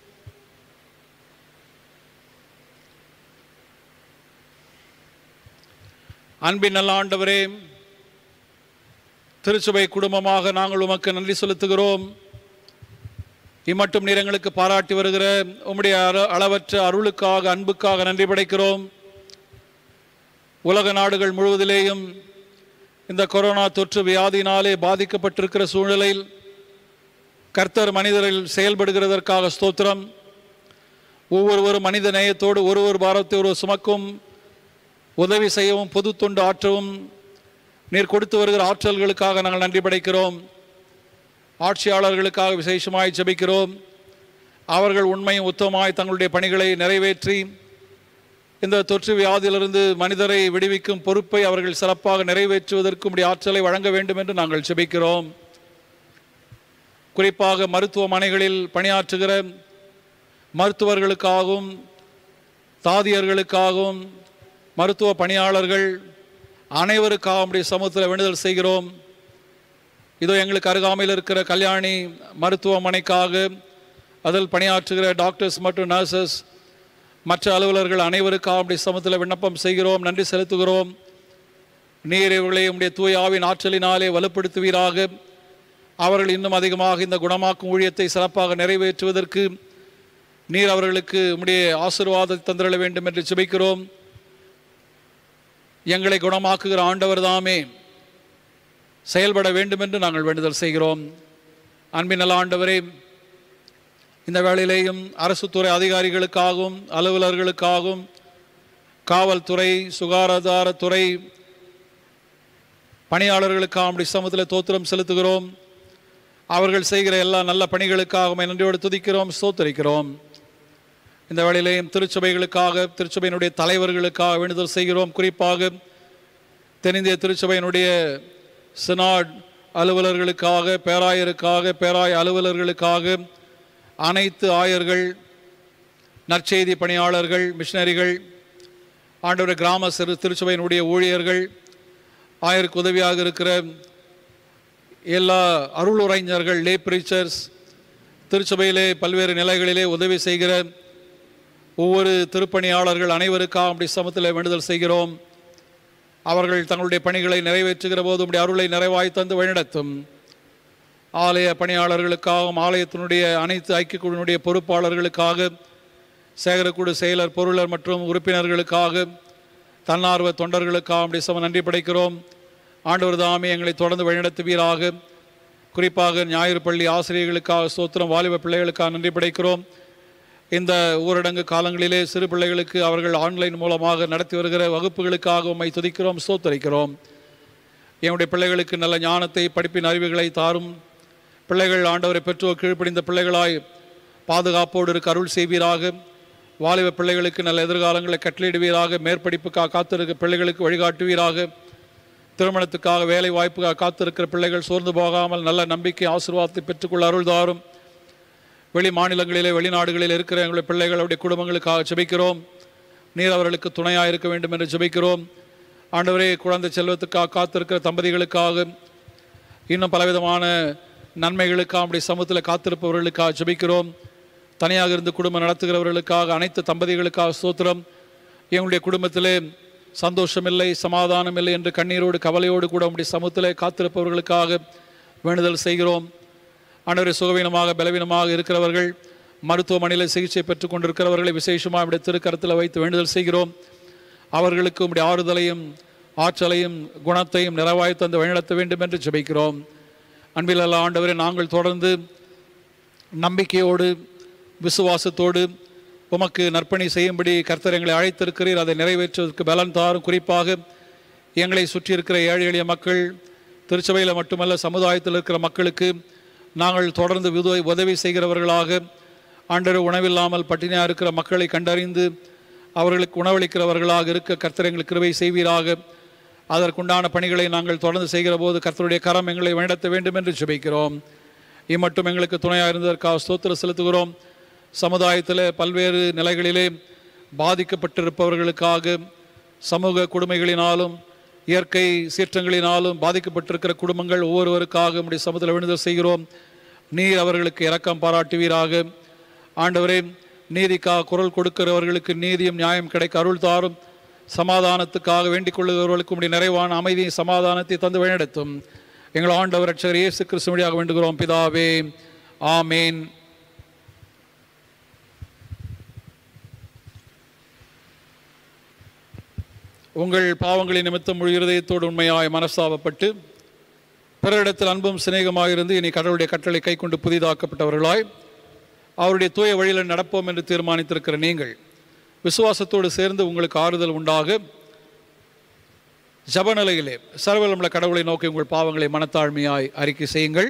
அன்பின் நல்ல ஆண்டவரே, திருச்சபை குடும்பமாக நாங்கள் உமக்கு நன்றி செலுத்துகிறோம். இம்மட்டும் நீர் எங்களுக்கு பாராட்டி வருகிற உம்முடைய அளவற்ற அருளுக்காக அன்புக்காக நன்றி படைக்கிறோம். உலக நாடுகள் முழுவதிலேயும் இந்த கொரோனா தொற்று வியாதியினாலே பாதிக்கப்பட்டிருக்கிற சூழ்நிலையில் கர்த்தர் மனிதரில் செயல்படுகிறதற்காக ஸ்தோத்திரம். ஒவ்வொருவரும் மனித நேயத்தோடு ஒருவர் பாரத்தை ஒரு சுமக்கும் உதவி செய்யவும் பொது தொண்டு ஆற்றவும் நீர் கொடுத்து வருகிற ஆற்றல்களுக்காக நாங்கள் நன்றி படைக்கிறோம். ஆட்சியாளர்களுக்காக விசேஷமாய் ஜெபிக்கிறோம். அவர்கள் உண்மையும் உத்தமமாய் தங்களுடைய பணிகளை நிறைவேற்றி இந்த தொற்று வியாதியிலிருந்து மனிதரை விடுவிக்கும் பொறுப்பை அவர்கள் சிறப்பாக நிறைவேற்றுவதற்கு உடைய ஆற்றலை வழங்க வேண்டும் என்று நாங்கள் ஜெபிக்கிறோம். குறிப்பாக மருத்துவமனைகளில் பணியாற்றுகிற மருத்துவர்களுக்காகவும் தாதியர்களுக்காகவும் மருத்துவ பணியாளர்கள் அனைவருக்காக உடைய சமூகத்தில் வேண்டுதல் செய்கிறோம். இதோ எங்களுக்கு அருகாமையில் இருக்கிற கல்யாணி மருத்துவமனைக்காக அதில் பணியாற்றுகிற டாக்டர்ஸ் மற்றும் நர்சஸ் மற்ற அலுவலர்கள் அனைவருக்காக உடைய சமூகத்தில் விண்ணப்பம் செய்கிறோம். நன்றி செலுத்துகிறோம். நீர் இவர்களை உடைய தூய ஆவின் ஆற்றலினாலே வலுப்படுத்துவீராக. அவர்கள் இன்னும் அதிகமாக இந்த குணமாக்கும் ஊழியத்தை சிறப்பாக நிறைவேற்றுவதற்கு நீர் அவர்களுக்கு உம்முடைய ஆசீர்வாதத்தை தந்திரள வேண்டும் என்று ஜெபிக்கிறோம். எங்களை குணமாக்குகிற ஆண்டவர் தாமே செயல்பட வேண்டும் என்று நாங்கள் வேண்டுதல் செய்கிறோம். அன்பின் நல்ல ஆண்டவரே, இந்த வேளையிலேயும் அரசு துறை அதிகாரிகளுக்காகவும் அலுவலர்களுக்காகவும் காவல்துறை சுகாதாரத்துறை பணியாளர்களுக்காக நம்முடைய சமூகத்தில் தோத்திரம் செலுத்துகிறோம். அவர்கள் செய்கிற எல்லா நல்ல பணிகளுக்காக நன்றியோடு துதிக்கிறோம், ஸ்தோத்திரிக்கிறோம். இந்த வேளையிலேயும் திருச்சபைகளுக்காக திருச்சபையினுடைய தலைவர்களுக்காக வேண்டுதல் செய்கிறோம். குறிப்பாக தென்னிந்திய திருச்சபையினுடைய சினாட் அலுவலர்களுக்காக பேராயருக்காக பேராய அலுவலர்களுக்காக அனைத்து ஆயர்கள் நற்செய்தி பணியாளர்கள் மிஷனரிகள் ஆண்டவர் கிராம சிறு திருச்சபையினுடைய ஊழியர்கள் ஆயருக்கு உதவியாக இருக்கிற எல்லா அருளுரைஞர்கள் லே பிரீச்சர்ஸ் திருச்சபையிலே பல்வேறு நிலைகளிலே உதவி செய்கிற ஒவ்வொரு திருப்பணியாளர்கள் அனைவருக்காக அப்படி சமத்தில் வேண்டுதல் செய்கிறோம். அவர்கள் தங்களுடைய பணிகளை நிறைவேற்றுகிற போது உடைய அருளை நிறைவாய் தந்து வழிநடத்தும். ஆலய பணியாளர்களுக்காகவும் ஆலயத்தினுடைய அனைத்து ஐக்கியக்குழுவினுடைய பொறுப்பாளர்களுக்காக சேகரக்குழு செயலர் பொருளர் மற்றும் உறுப்பினர்களுக்காக தன்னார்வ தொண்டர்களுக்காக அப்படி சம நன்றி படைக்கிறோம். ஆண்டவர் தாமே எங்களை தொடர்ந்து வழிநடத்துவீராக. குறிப்பாக ஞாயிறு பள்ளி ஆசிரியர்களுக்காக ஸ்தோத்திரம், வாலிப பிள்ளைகளுக்காக நன்றி படைக்கிறோம். இந்த ஊரடங்கு காலங்களிலே சிறு பிள்ளைகளுக்கு அவர்கள் ஆன்லைன் மூலமாக நடத்தி வருகிற வகுப்புகளுக்காக உம்மை துதிக்கிறோம், ஸ்தோத்தரிக்கிறோம். என்னுடைய பிள்ளைகளுக்கு நல்ல ஞானத்தை, படிப்பின் அறிவுகளை தாரும். பிள்ளைகள் ஆண்டவரை பெற்றோர் கீழ்ப்படிந்த பிள்ளைகளாய் பாதுகாப்போடு இருக்க அருள் செய்வீராக. வாலிப பிள்ளைகளுக்கு நல்ல எதிர்காலங்களை கட்டளையிடுவீராக. மேற்படிப்புக்காக காத்திருக்க பிள்ளைகளுக்கு வழிகாட்டுவீராக. திருமணத்துக்காக, வேலை வாய்ப்புக்காக காத்திருக்கிற பிள்ளைகள் சோர்ந்து போகாமல் நல்ல நம்பிக்கை, ஆசீர்வாதத்தை பெற்றுக்கொள்ள அருள் தாரும். வெளி மாநிலங்களிலே, வெளிநாடுகளில் இருக்கிற எங்களுடைய பிள்ளைகளுடைய குடும்பங்களுக்காக ஜெபிக்கிறோம். நீர் அவர்களுக்கு துணையாக இருக்க வேண்டும் என்று ஜெபிக்கிறோம். ஆண்டவரே, குழந்தை செல்வத்துக்காக காத்திருக்கிற தம்பதிகளுக்காக, இன்னும் பலவிதமான நன்மைகளுக்காக நம்முடைய சமூகத்தில் காத்திருப்பவர்களுக்காக ஜெபிக்கிறோம். தனியாக இருந்து குடும்பம் நடத்துகிறவர்களுக்காக, அனைத்து தம்பதிகளுக்காக ஸ்தோத்திரம். எங்களுடைய குடும்பத்திலே சந்தோஷம் இல்லை, சமாதானம் இல்லை என்று கண்ணீரோடு கவலையோடு கூட நம்முடைய சமூகத்தில் காத்திருப்பவர்களுக்காக வேண்டுதல் செய்கிறோம். ஆண்டவரே, சுகவீனமாக பலவீனமாக இருக்கிறவர்கள், மருத்துவமனையில் சிகிச்சை பெற்றுக் கொண்டிருக்கிறவர்களை விசேஷமாக நம்முடைய திருக்கரத்தில் வைத்து வேண்டுதல் செய்கிறோம். அவர்களுக்கு உம்முடைய ஆறுதலையும் ஆற்றலையும் குணத்தையும் நிறைவாய் தந்து வழிநடத்த வேண்டும் என்று ஜெபிக்கிறோம். அன்பில் அல்ல ஆண்டவரே, நாங்கள் தொடர்ந்து நம்பிக்கையோடு விசுவாசத்தோடு உமக்கு நற்பணி செய்யும்படி கர்த்தர் எங்களை அழைத்திருக்கிறீர். அதை நிறைவேற்றுவதற்கு பலன் தாரும். குறிப்பாக எங்களை சுற்றி இருக்கிற ஏழை எளிய மக்கள், திருச்சபையில் மட்டுமல்ல சமுதாயத்தில் இருக்கிற மக்களுக்கு நாங்கள் தொடர்ந்து உதவி செய்கிறவர்களாக, ஆண்டவர் உணவில்லாமல் பட்டினியாக இருக்கிற மக்களை கண்டறிந்து அவர்களுக்கு உணவளிக்கிறவர்களாக இருக்க கர்த்தர் எங்களுக்கு கிருபை செய்வீராக. அதற்குண்டான பணிகளை நாங்கள் தொடர்ந்து செய்கிற போது கர்த்தருடைய கரம் எங்களை வழிநடத்த வேண்டும் என்று ஜெபிக்கிறோம். இம்மட்டும் எங்களுக்கு துணையாக இருந்ததற்காக ஸ்தோத்திரம் செலுத்துகிறோம். சமுதாயத்தில் பல்வேறு நிலைகளிலே பாதிக்கப்பட்டிருப்பவர்களுக்காக, சமூக கொடுமைகளினாலும் இயற்கை சீற்றங்களினாலும் பாதிக்கப்பட்டிருக்கிற குடும்பங்கள் ஒவ்வொருவருக்காக நம்முடைய சமூகத்தில் வேண்டுதல் செய்கிறோம். நீர் அவர்களுக்கு இரக்கம் பாராட்டுவீராக. ஆண்டவரே, நீதிக்காக குரல் கொடுக்கிறவர்களுக்கு நீதியும் நியாயம் கிடைக்க அருள் தாரும். சமாதானத்துக்காக வேண்டிக் கொள்ளுகிறவர்களுக்கு உடைய நிறைவான அமைதியை சமாதானத்தை தந்து வழிநடத்தும். எங்கள் ஆண்டவர் ரட்சகர் இயேசு கிறிஸ்து வழியாக வேண்டுகிறோம் பிதாவே, ஆமேன். உங்கள் பாவங்களின் நிமித்தம் முழு இருதயத்தோடு உண்மையாய் மனஸ்தாபப்பட்டு பிறரிடத்தில் அன்பும் சிநேகமாக இருந்து இனி கடவுளுடைய கட்டளை கை கொண்டு புதிதாக்கப்பட்டவர்களாய் அவருடைய தூய வழியில் நடப்போம் என்று தீர்மானித்திருக்கிற நீங்கள் விசுவாசத்தோடு சேர்ந்து உங்களுக்கு ஆறுதல் உண்டாக ஜப நிலையிலே சர்வவல்லமையுள்ள கடவுளை நோக்கி உங்கள் பாவங்களை மனத்தாழ்மையாய் அறிக்கை செய்யுங்கள்.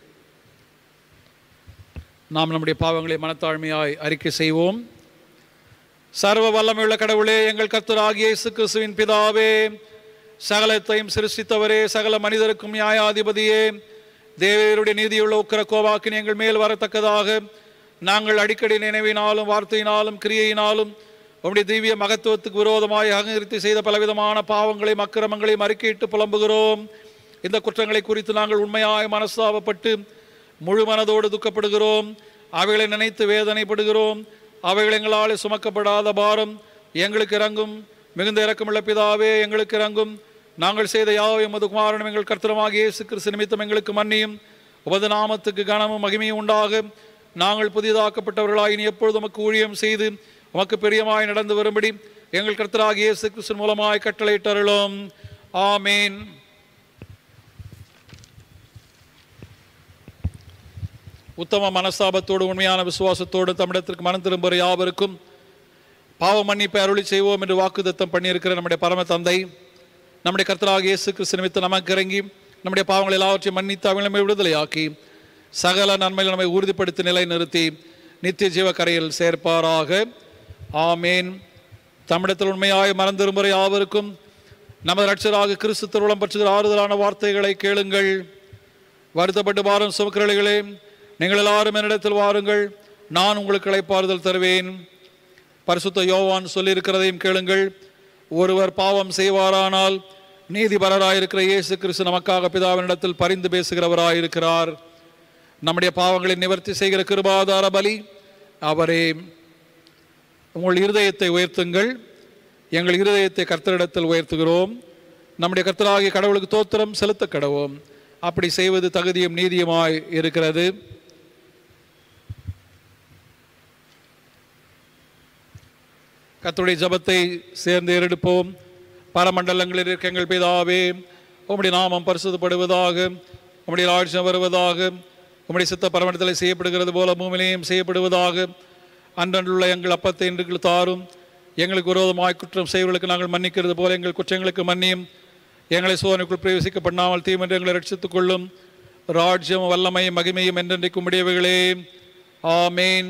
நாம் நம்முடைய பாவங்களை மனத்தாழ்மையாய் அறிக்கை செய்வோம். சர்வ வல்லமையுள்ள கடவுளே, எங்கள் கர்த்தராகிய இயேசு கிறிஸ்துவின் பிதாவே, சகலத்தையும் சிருஷ்டித்தவரே, சகல மனிதருக்கும் நியாயாதிபதியே, தேவருடைய நீதியுள்ள உக்கிர கோவாக்கின் எங்கள் மேல் வரத்தக்கதாக நாங்கள் அடிக்கடி நினைவினாலும் வார்த்தையினாலும் கிரியையினாலும் உம்முடைய திவ்ய மகத்துவத்துக்கு விரோதமாய் அகநிறுத்தி செய்த பலவிதமான பாவங்களையும் அக்கிரமங்களையும் அறிக்கையிட்டு புலம்புகிறோம். இந்த குற்றங்களை குறித்து நாங்கள் உண்மையாய் மனஸ்தாபப்பட்டு முழு மனதோடு துக்கப்படுகிறோம். அவைகளை நினைத்து வேதனைப்படுகிறோம். அவைகள் எங்களால் சுமக்கப்படாத பாரம். எங்களுக்கு இறங்கும். மிகுந்த இரக்கமுள்ள பிதாவே, எங்களுக்கு இறங்கும். நாங்கள் செய்த யாவும் எமது குமாரனும் எங்கள் கர்த்தருமாகிய இயேசு கிறிஸ்து நிமித்தம் எங்களுக்கு மன்னியும். உமது நாமத்துக்கு கனமும் மகிமையும் உண்டாக நாங்கள் புதிதாக்கப்பட்டவர்களாய் இனி எப்பொழுது உமக்கு ஊழியம் செய்து உமக்கு பிரியமாய் நடந்து வரும்படி எங்கள் கர்த்தராகிய இயேசு கிறிஸ்து மூலமாய் கட்டளையிட்டருளும். ஆமீன். உத்தம மனஸ்தாபத்தோடு உண்மையான விசுவாசத்தோடு தமிழத்திற்கு மனம் திரும்புகிற யாவருக்கும் பாவ மன்னிப்பை அருளி செய்வோம் என்று வாக்குத்தத்தம் பண்ணியிருக்கிற நம்முடைய பரம தந்தை, நம்முடைய கர்த்தராகிய இயேசு கிறிஸ்து நிமித்தம் நமக்கு இறங்கி நம்முடைய பாவங்கள் எல்லாவற்றையும் மன்னித்து அவங்களை விடுதலையாக்கி சகல நன்மைகளை நம்மை உறுதிப்படுத்தி நிலை நிறுத்தி நித்திய ஜீவ கரையில் சேர்ப்பாராக. ஆமேன். தமிழத்தில் உண்மையாய் மனம் திரும்புகிற யாவருக்கும் நமது ரட்சகராக கிறிஸ்து திருவுளம் பற்றுகிற ஆறுதலான வார்த்தைகளை கேளுங்கள். வருத்தப்பட்டு பாரம் சுமக்கிறவர்களே, நீங்கள் எல்லாரும் என்னிடத்தில் வாருங்கள், நான் உங்களுக்கு இளைப்பாறுதல் தருவேன். பரிசுத்த யோவான் சொல்லியிருக்கிறதையும் கேளுங்கள். ஒருவர் பாவம் செய்வாரானால் நீதிபரராயிருக்கிற இயேசு கிறிஸ்து நமக்காக பிதாவினிடத்தில் பரிந்து பேசுகிறவராயிருக்கிறார். நம்முடைய பாவங்களை நிவர்த்தி செய்கிற கிருபாதார பலி அவரே. உங்கள் இருதயத்தை உயர்த்துங்கள். எங்கள் இருதயத்தை கர்த்தரிடத்தில் உயர்த்துகிறோம். நம்முடைய கர்த்தராகிய கடவுளுக்கு தோத்திரம் செலுத்த கடவோம். அப்படி செய்வது தகுதியும் நீதியுமாய் இருக்கிறது. கர்த்தருடைய ஜபத்தை சேர்ந்து ஏறெடுப்போம். பரமண்டலங்களில் இருக்க எங்கள் பிதாவே, உம்முடைய நாமம் பரிசுத்தப்படுவதாக, உம்முடைய ராஜ்யம் வருவதாக, உம்முடைய சித்த பரமண்டலத்தில் செய்யப்படுகிறது போல பூமியிலேயும் செய்யப்படுவதாக. அன்றன்றுள்ள எங்கள் அப்பத்தை இன்று தாரும். எங்களுக்கு விரோதமாய் குற்றம் செய்வர்களுக்கு நாங்கள் மன்னிக்கிறது போல எங்கள் குற்றங்களுக்கு மன்னியும். எங்களை சோதனைக்குள் பிரவேசிக்க பண்ணாமல் தீமென்று எங்களை ரட்சித்துக் கொள்ளும். ராஜ்யம் வல்லமையும் மகிமையும் என்றென்றைக்கும் உடையவைகளே. ஆமேன்.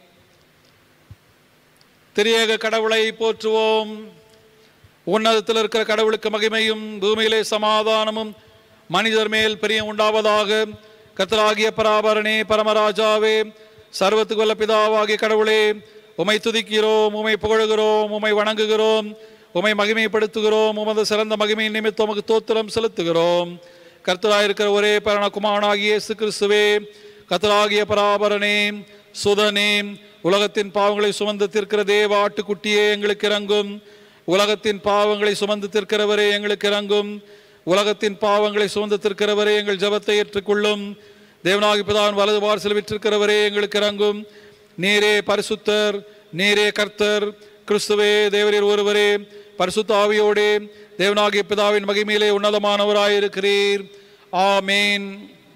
திரியேக கடவுளை போற்றுவோம். உன்னதத்தில் இருக்கிற கடவுளுக்கு மகிமையும் பூமியிலே சமாதானமும் மனிதர் மேல் பிரியம் உண்டாவதாக. கர்த்தராகிய பராபரனே, பரமராஜாவே, சர்வத்துக்கு வல்ல பிதாவாகிய கடவுளே, உமை துதிக்கிறோம், உமை புகழுகிறோம், உமை வணங்குகிறோம், உமை மகிமைப்படுத்துகிறோம். உமது சிறந்த மகிமையின் நிமித்தம் உமக்கு தோத்திரம் செலுத்துகிறோம். கர்த்தராயிருக்கிற ஒரே பரணகுமாரனாகிய இயேசு கிறிஸ்துவே, கர்த்தராகிய பராபரனே, சுதனே, உலகத்தின் பாவங்களை சுமந்து தீர்க்கிற தேவ ஆட்டுக்குட்டியே எங்களுக்கு இறங்கும். உலகத்தின் பாவங்களை சுமந்து தீர்க்கிறவரே எங்களுக்கு இறங்கும். உலகத்தின் பாவங்களை சுமந்து தீர்க்கிறவரே எங்கள் ஜெபத்தை ஏற்றுக்கொள்ளும். தேவனாகிய பிதாவின் வலது பார்சல் விற்றிருக்கிறவரே எங்களுக்கு இறங்கும். நீரே பரிசுத்தர், நீரே கர்த்தர், கிறிஸ்துவே தேவரீர் ஒருவரே, பரிசுத்த ஆவியோடே தேவனாகிய பிதாவின் மகிமையிலே உன்னதமானவராயிருக்கிறீர். ஆமேன்.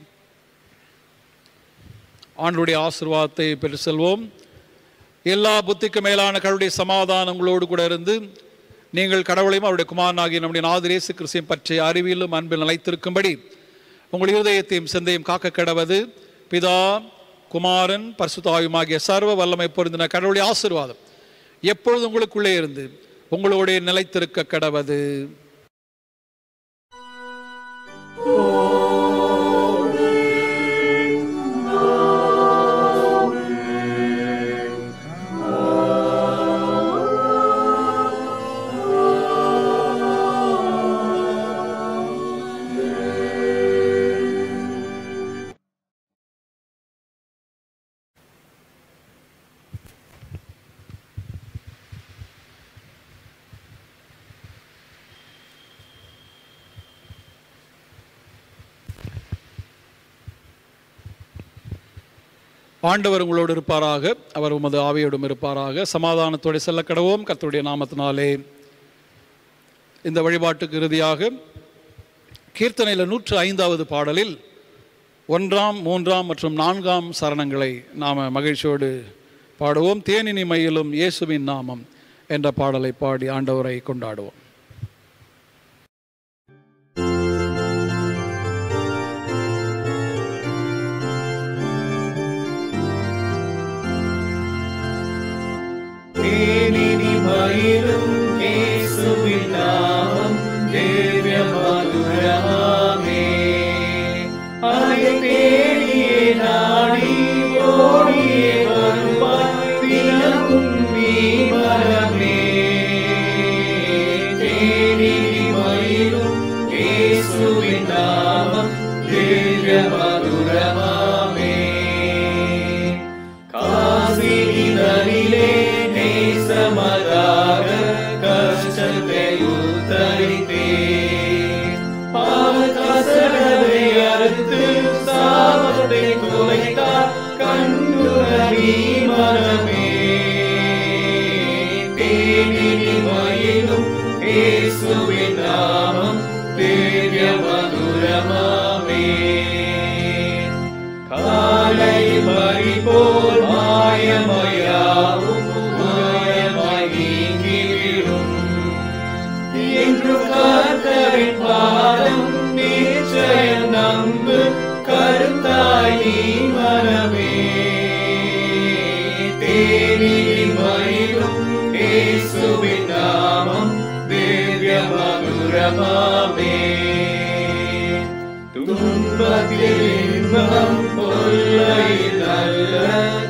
ஆண்டவருடைய ஆசீர்வாதத்தை பெற்று செல்வோம். எல்லா புத்திக்கு மேலான கடவுளுடைய சமாதானம் உங்களோடு கூட இருந்து நீங்கள் கடவுளையும் அவருடைய குமாரனாகிய நம்முடைய நாதர் இயேசு கிறிஸ்துவையும் பற்றிய அறிவிலும் அன்பில் நிலைத்திருக்கும்படி உங்கள் இருதயத்தையும் சிந்தையும் காக்க கடவது பிதா, குமாரன், பரிசுத்த ஆவியுமாகிய சர்வ வல்லமை பொருந்தின கடவுளுடைய ஆசீர்வாதம் எப்பொழுது உங்களுக்குள்ளே இருந்து உங்களோட நிலைத்திருக்க கடவது. ஆண்டவர் உங்களோடு இருப்பாராக, அவர் உமது ஆவியோடும் இருப்பாராக. சமாதானத்தோடு செல்ல கடவோம் கர்த்தருடைய நாமத்தினாலே. இந்த வழிபாட்டுக்கு இறுதியாக கீர்த்தனையில் 105வது பாடலில் 1, 3 மற்றும் 4 சரணங்களை நாம் மகிழ்ச்சியோடு பாடுவோம். தேனினி மயிலும் இயேசுவின் நாமம் என்ற பாடலை பாடி ஆண்டவரை கொண்டாடுவோம். தேனினி மயிலும் இயேசுவின் நாமம் திவ்ய மதுரமே. அதை தேடியே நாடி ஓடியே வருவாய் தினமும் நீ மரமே. தேனினி மயிலும் இயேசுவின் நாமம் திவ்ய மதுரமே. காசினி நதியிலே நேசமதாக கஷ்டத்தை உத்தரித்தே. பாவகாசரவை அறுத்து சாபத்தை குலைத்தார் கண்டுணரி மரமே. தேனினி மயிலும் இயேசுவின் நாமம் திவ்ய மதுரமே. காலை மறி போல் மாயமயாவும் மாயமாய் நீங்கிவிடும். என்று கர்த்தரின் பாதம் நிச்சயம் நம்பு கருத்தாய் நீ மரமே. தேனினி மயிலும் இயேசுவின் நாமம் திவ்ய மதுரமே. துன்பத்தில் இன்பம் கொல்லையில் நல்ல